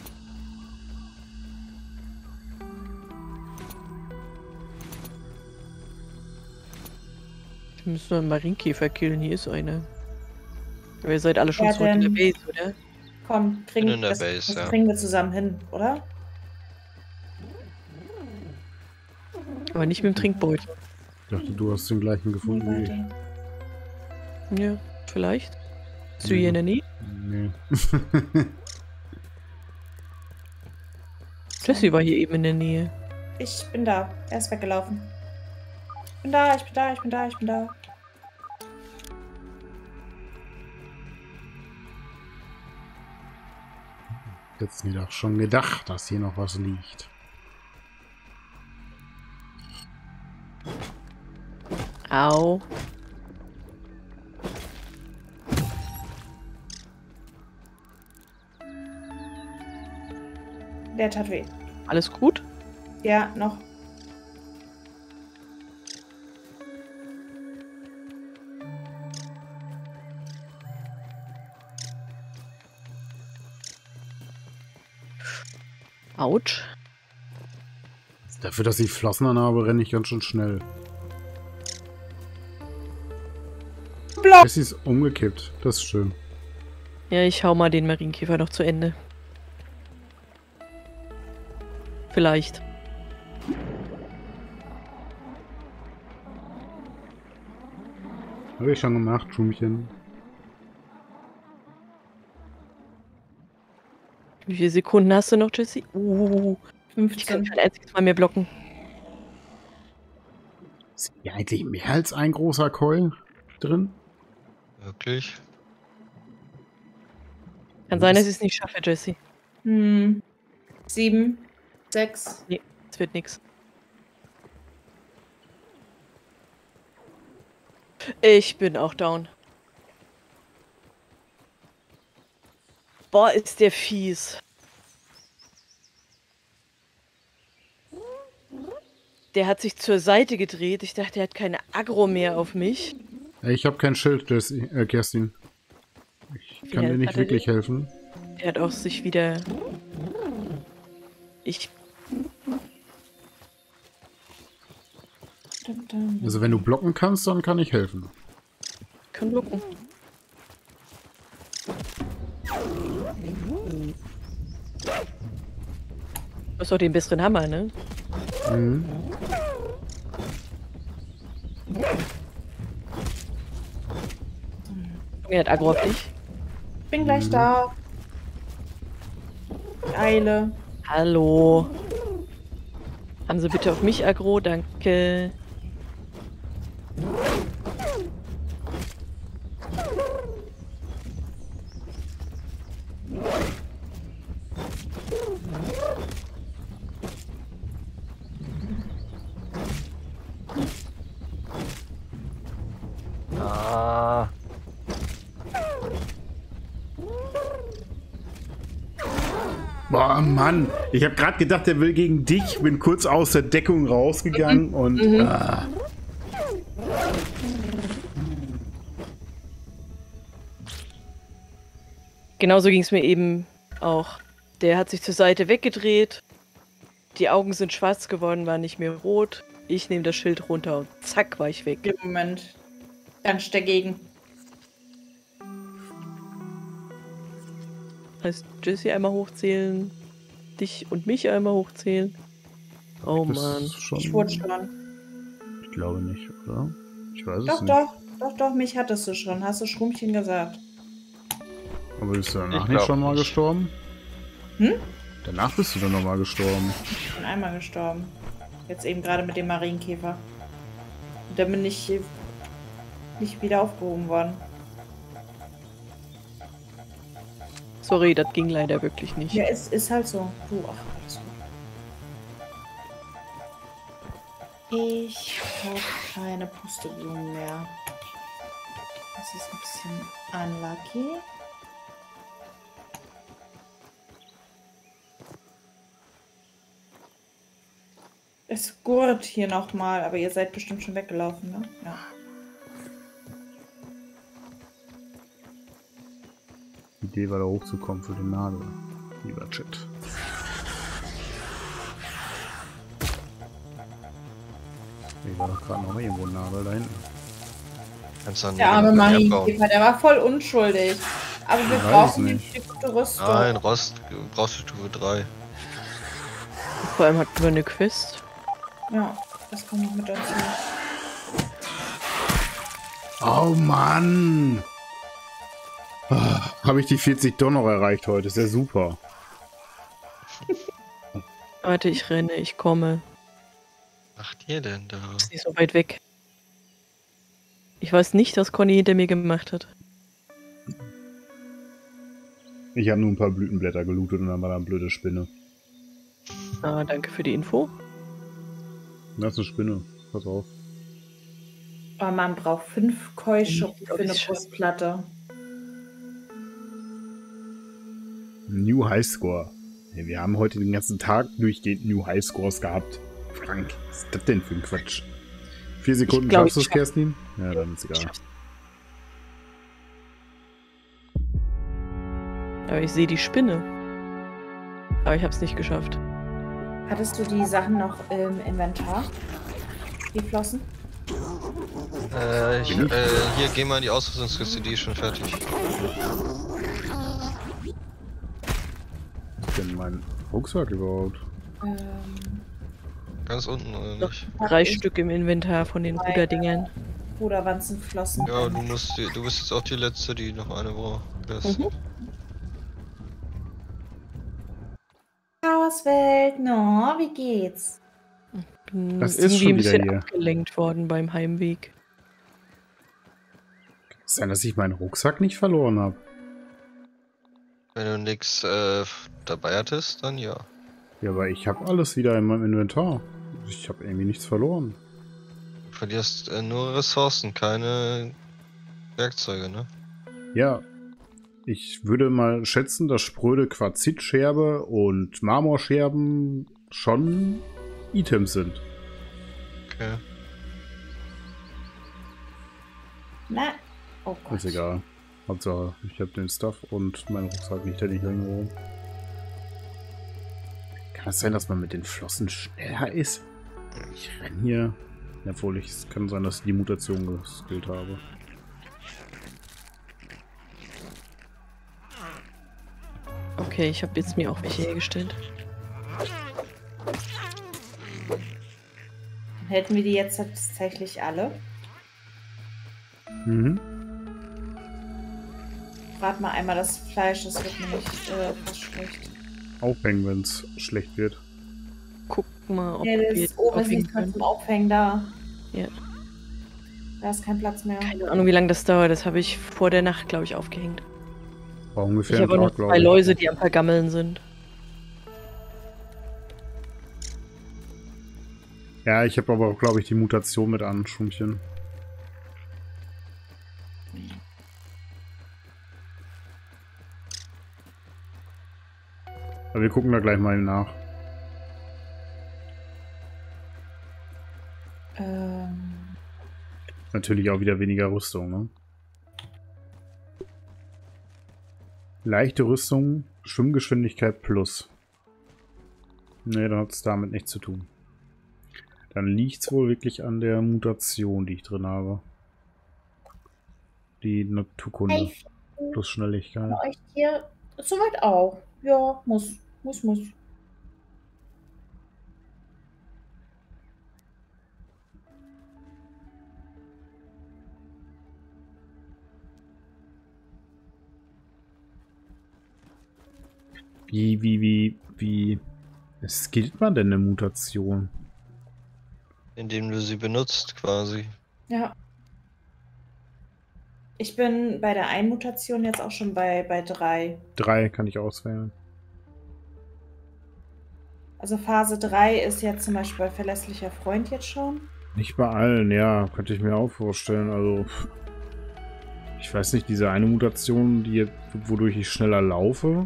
Wir müssen einen Marienkäfer killen. Hier ist eine. Aber ihr seid alle schon Ja, zurück in der dann- Base, oder? Komm, kriegen, Bin in der das, Base, das ja. kriegen wir zusammen hin, oder? Aber nicht mit dem Trinkbeutel. Ich dachte, du hast den gleichen gefunden wie ich. Warte. Ja, vielleicht. Bist du hier in der Nähe? Nee. Jessie war hier eben in der Nähe. Ich bin da. Er ist weggelaufen. Ich bin da, ich bin da, ich bin da, ich bin da. Jetzt mir doch schon gedacht, dass hier noch was liegt. Au. Der tat weh. Alles gut? Ja, noch. Autsch. Dafür, dass ich Flossen anhabe, renne ich ganz schön schnell. Block! Es ist umgekippt. Das ist schön. Ja, ich hau mal den Marienkäfer noch zu Ende. Vielleicht. Habe ich schon gemacht, Schumchen. Wie viele Sekunden hast du noch, Jessie? Uh, ich kann fünfzehn. kein einziges Mal mehr blocken. Ist hier eigentlich mehr als ein großer Keul drin? Wirklich? Kann sein, dass ich es nicht schaffe, Jessie. Hm. Sieben. Sechs. Es wird nix. Ich bin auch down. Boah, ist der fies. Der hat sich zur Seite gedreht. Ich dachte, er hat keine Aggro mehr auf mich. Ich habe kein Schild, Jessie, äh, Kerstin. Ich kann Wie dir nicht hat er wirklich helfen. Er hat auch sich wieder... Ich... Dum, dum. Also wenn du blocken kannst, dann kann ich helfen. kann blocken. Du hast doch den besseren Hammer, ne? Mhm. Er hat Aggro auf dich. Bin gleich da. Eile. Hallo. Haben Sie bitte auf mich Aggro, danke. Ah. Boah, Mann. Ich habe gerade gedacht, der will gegen dich. Bin kurz aus der Deckung rausgegangen und... Ah. Genauso ging es mir eben auch. Der hat sich zur Seite weggedreht. Die Augen sind schwarz geworden, waren nicht mehr rot. Ich nehme das Schild runter und zack, war ich weg. Im Moment. Ganz dagegen. Heißt Jessie einmal hochzählen, dich und mich einmal hochzählen. Oh Das Mann. ist schon... Ich wurde schon. Ich glaube nicht, oder? Ich weiß es Doch, nicht. doch. Doch, doch, mich hattest du schon. Hast du Schrumpchen gesagt. Aber bist du danach Ich nicht glaub schon mal nicht. gestorben? Hm? Danach bist du dann nochmal gestorben. Ich bin einmal gestorben. Jetzt eben gerade mit dem Marienkäfer. Und dann bin ich nicht wieder aufgehoben worden. Sorry, das ging leider wirklich nicht. Ja, es ist halt so. Du, ach, alles gut. Ich habe keine Pusteblumen mehr. Das ist ein bisschen unlucky. Es gurrt hier nochmal, aber ihr seid bestimmt schon weggelaufen, ne? Ja. Die Idee war da hochzukommen für den Nadel. Lieber Chat. Hier war doch gerade noch irgendwo ein Nadel da hinten. Kannst dann Der arme jemanden abbauen. Marienkäfer, der war voll unschuldig. Aber wir Ich weiß brauchen die nicht. gute Rüstung. Nein, Rost brauchst du Stufe drei. Vor allem hatten wir eine Quest. Ja, das kommt noch mit dazu. Oh Mann! Ah, habe ich die vierzig doch noch erreicht heute? Ist ja super. Warte, ich renne, ich komme. Was macht ihr denn da? Ist nicht so weit weg. Ich weiß nicht, was Conny hinter mir gemacht hat. Ich habe nur ein paar Blütenblätter gelootet und dann war da eine blöde Spinne. Ah, danke für die Info. Das ist eine Spinne. Pass auf. Aber man braucht fünf Keuschuppen für eine Ich- Brustplatte. New Highscore. Ja, wir haben heute den ganzen Tag durchgehend New Highscores gehabt. Frank, was ist das denn für ein Quatsch? Vier Sekunden, glaub, schaffst du es, ich schaff- Kerstin? Ja, dann ist egal. Aber ich sehe die Spinne. Aber ich habe es nicht geschafft. Hattest du die Sachen noch im Inventar? Die Flossen? Äh, ich, äh, hier, geh mal in die Ausrüstungskiste, die ist schon fertig. Was ist denn mein Rucksack überhaupt? Ähm, Ganz unten, oder Noch nicht? drei ich- Stück im Inventar von den Meine- Ruderdingern. Puderwanzenflossen. Ja, du musst, die, du bist jetzt auch die Letzte, die noch eine braucht. Das- Mhm. Chaoswelt, no, wie geht's? Bin Was ist irgendwie schon ein wieder bisschen hier? abgelenkt worden beim Heimweg. Kann es sein, dass ich meinen Rucksack nicht verloren habe? Wenn du nix äh, dabei hattest, dann ja. Ja, aber ich habe alles wieder in meinem Inventar. Ich habe irgendwie nichts verloren. Du verlierst äh, nur Ressourcen, keine Werkzeuge, ne? Ja, ich würde mal schätzen, dass spröde Quarzitscherbe und Marmorscherben schon Items sind. Okay. Na, oh Gott. Ist egal. Hauptsache, ich habe den Stuff und mein Rucksack liegt da nicht irgendwo rum. Kann es sein, dass man mit den Flossen schneller ist? Ich renn hier. Obwohl, ich, es kann sein, dass ich die Mutation geskillt habe. Okay, ich habe jetzt mir auch welche hergestellt. Dann hätten wir die jetzt tatsächlich alle. Mhm. Rat mal einmal das Fleisch, das wird nämlich äh, fast schlecht. Aufhängen, wenn es schlecht wird. Guck mal, ob Ja, wir das jetzt oben ist aufhängen nicht mehr können. zum Aufhängen da. Ja. Da ist kein Platz mehr. Keine Ahnung, wie lange das dauert. Das habe ich vor der Nacht, glaube ich, aufgehängt. War ungefähr Ich ein habe auch noch Tag, zwei glaube ich. Läuse, die am Vergammeln sind. Ja, ich habe aber auch, glaube ich, die Mutation mit an, Schumchen. Aber wir gucken da gleich mal nach. Ähm, Natürlich auch wieder weniger Rüstung, ne? Leichte Rüstung, Schwimmgeschwindigkeit plus. Ne, dann hat es damit nichts zu tun. Dann liegt es wohl wirklich an der Mutation, die ich drin habe. Die Naturkunde hey, plus Schnelligkeit. für euch hier soweit auch. Ja, muss, muss, muss. Wie, wie, wie, wie skillt man denn eine Mutation? Indem du sie benutzt, quasi. Ja. Ich bin bei der Einmutation jetzt auch schon bei, bei drei. Drei kann ich auswählen. Also Phase drei ist jetzt zum Beispiel bei verlässlicher Freund jetzt schon. Nicht bei allen, ja, könnte ich mir auch vorstellen. Also, ich weiß nicht, diese eine Mutation, die, wodurch ich schneller laufe,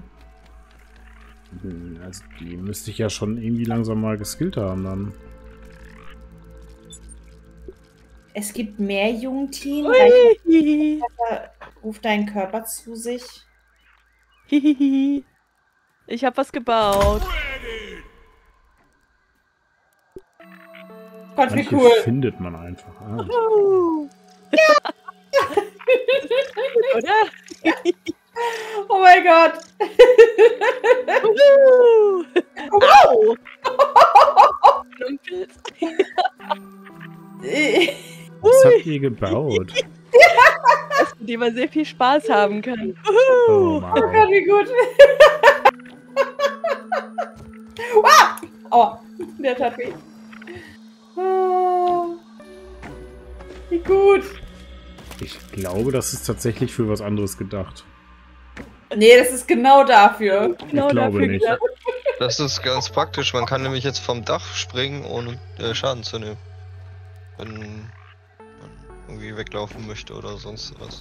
also die müsste ich ja schon irgendwie langsam mal geskillt haben dann. Es gibt mehr Jungtieren. Ui. Ruft deinen Körper zu sich. Hihihi. Ich hab was gebaut. Gott, wie Manche cool. findet man einfach. Ah. Uh. Oder? Oh mein Gott. Uhu. Au. Schnumpels. Was habt ihr gebaut? Dass mit dem man sehr viel Spaß haben kann. Oh Uhu. Oh Mann. Gott, wie gut. Ah! Aua, der tat weh. Oh, wie gut. Ich glaube, das ist tatsächlich für was anderes gedacht. Nee, das ist genau dafür. Genau ich glaube dafür nicht. gedacht. Das ist ganz praktisch. Man kann nämlich jetzt vom Dach springen, ohne äh, Schaden zu nehmen. Wenn man irgendwie weglaufen möchte oder sonst was.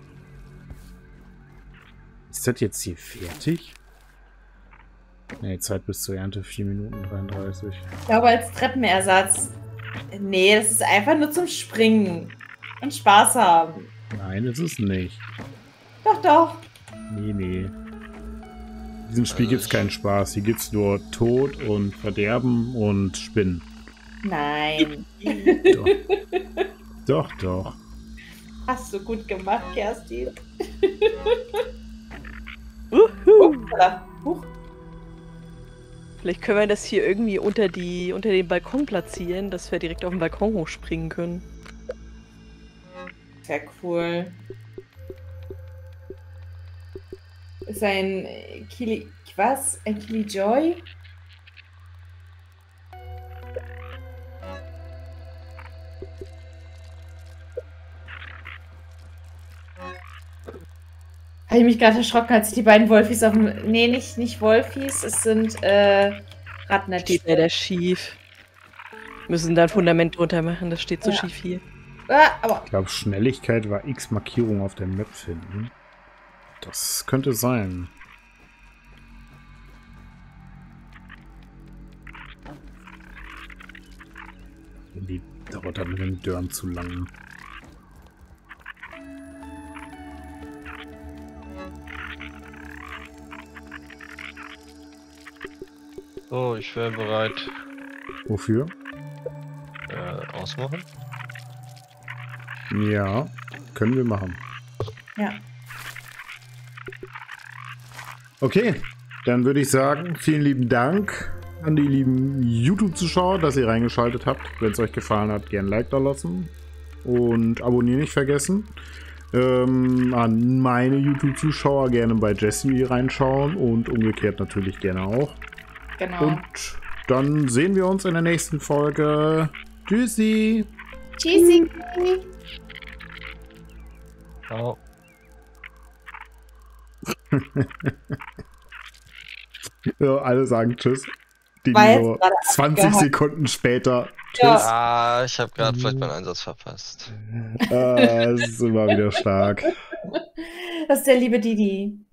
Ist das jetzt hier fertig? Nee, Zeit bis zur Ernte vier Minuten dreiunddreißig. Ich glaube, als Treppenersatz. Nee, das ist einfach nur zum Springen. Und Spaß haben. Nein, ist es nicht. Doch, doch. Nee, nee. In diesem Spiel Also gibt's ich- keinen Spaß. Hier gibt's nur Tod und Verderben und Spinnen. Nein. Doch. Doch, doch. Hast du gut gemacht, Kerstin. Uhu. Upsala. Huch. Vielleicht können wir das hier irgendwie unter die unter den Balkon platzieren, dass wir direkt auf den Balkon hochspringen können. Sehr cool. Ist ein äh, Kili... Was? Ein Kilijoy? Habe ich mich gerade erschrocken, als ich die beiden Wolfis auf dem... Nee, nicht, nicht Wolfis, es sind äh, Radnetz. Steht leider schief. Müssen da ein Fundament drunter machen, das steht so Ja. schief hier. Ah, aber Ich glaube, Schnelligkeit war X Markierung auf der Map finden. Das könnte sein. Die dauert dann mit dem Dörn zu lang. So, ich wäre bereit. Wofür? Äh, ausmachen. Ja, können wir machen. ja. Okay, dann würde ich sagen, vielen lieben Dank an die lieben YouTube-Zuschauer, dass ihr reingeschaltet habt. Wenn es euch gefallen hat, gerne ein Like da lassen. Und abonnieren nicht vergessen. Ähm, an meine YouTube-Zuschauer gerne bei Jessie reinschauen und umgekehrt natürlich gerne auch. Genau. Und dann sehen wir uns in der nächsten Folge. Tschüssi! Tschüssi. Ciao. Ja, alle sagen Tschüss. Die War jetzt nur gerade zwanzig abgehakt. Sekunden später. Ja. Tschüss. Ah, ich habe gerade vielleicht meinen Einsatz verpasst. Äh, es ist immer wieder stark. Das ist der liebe Didi.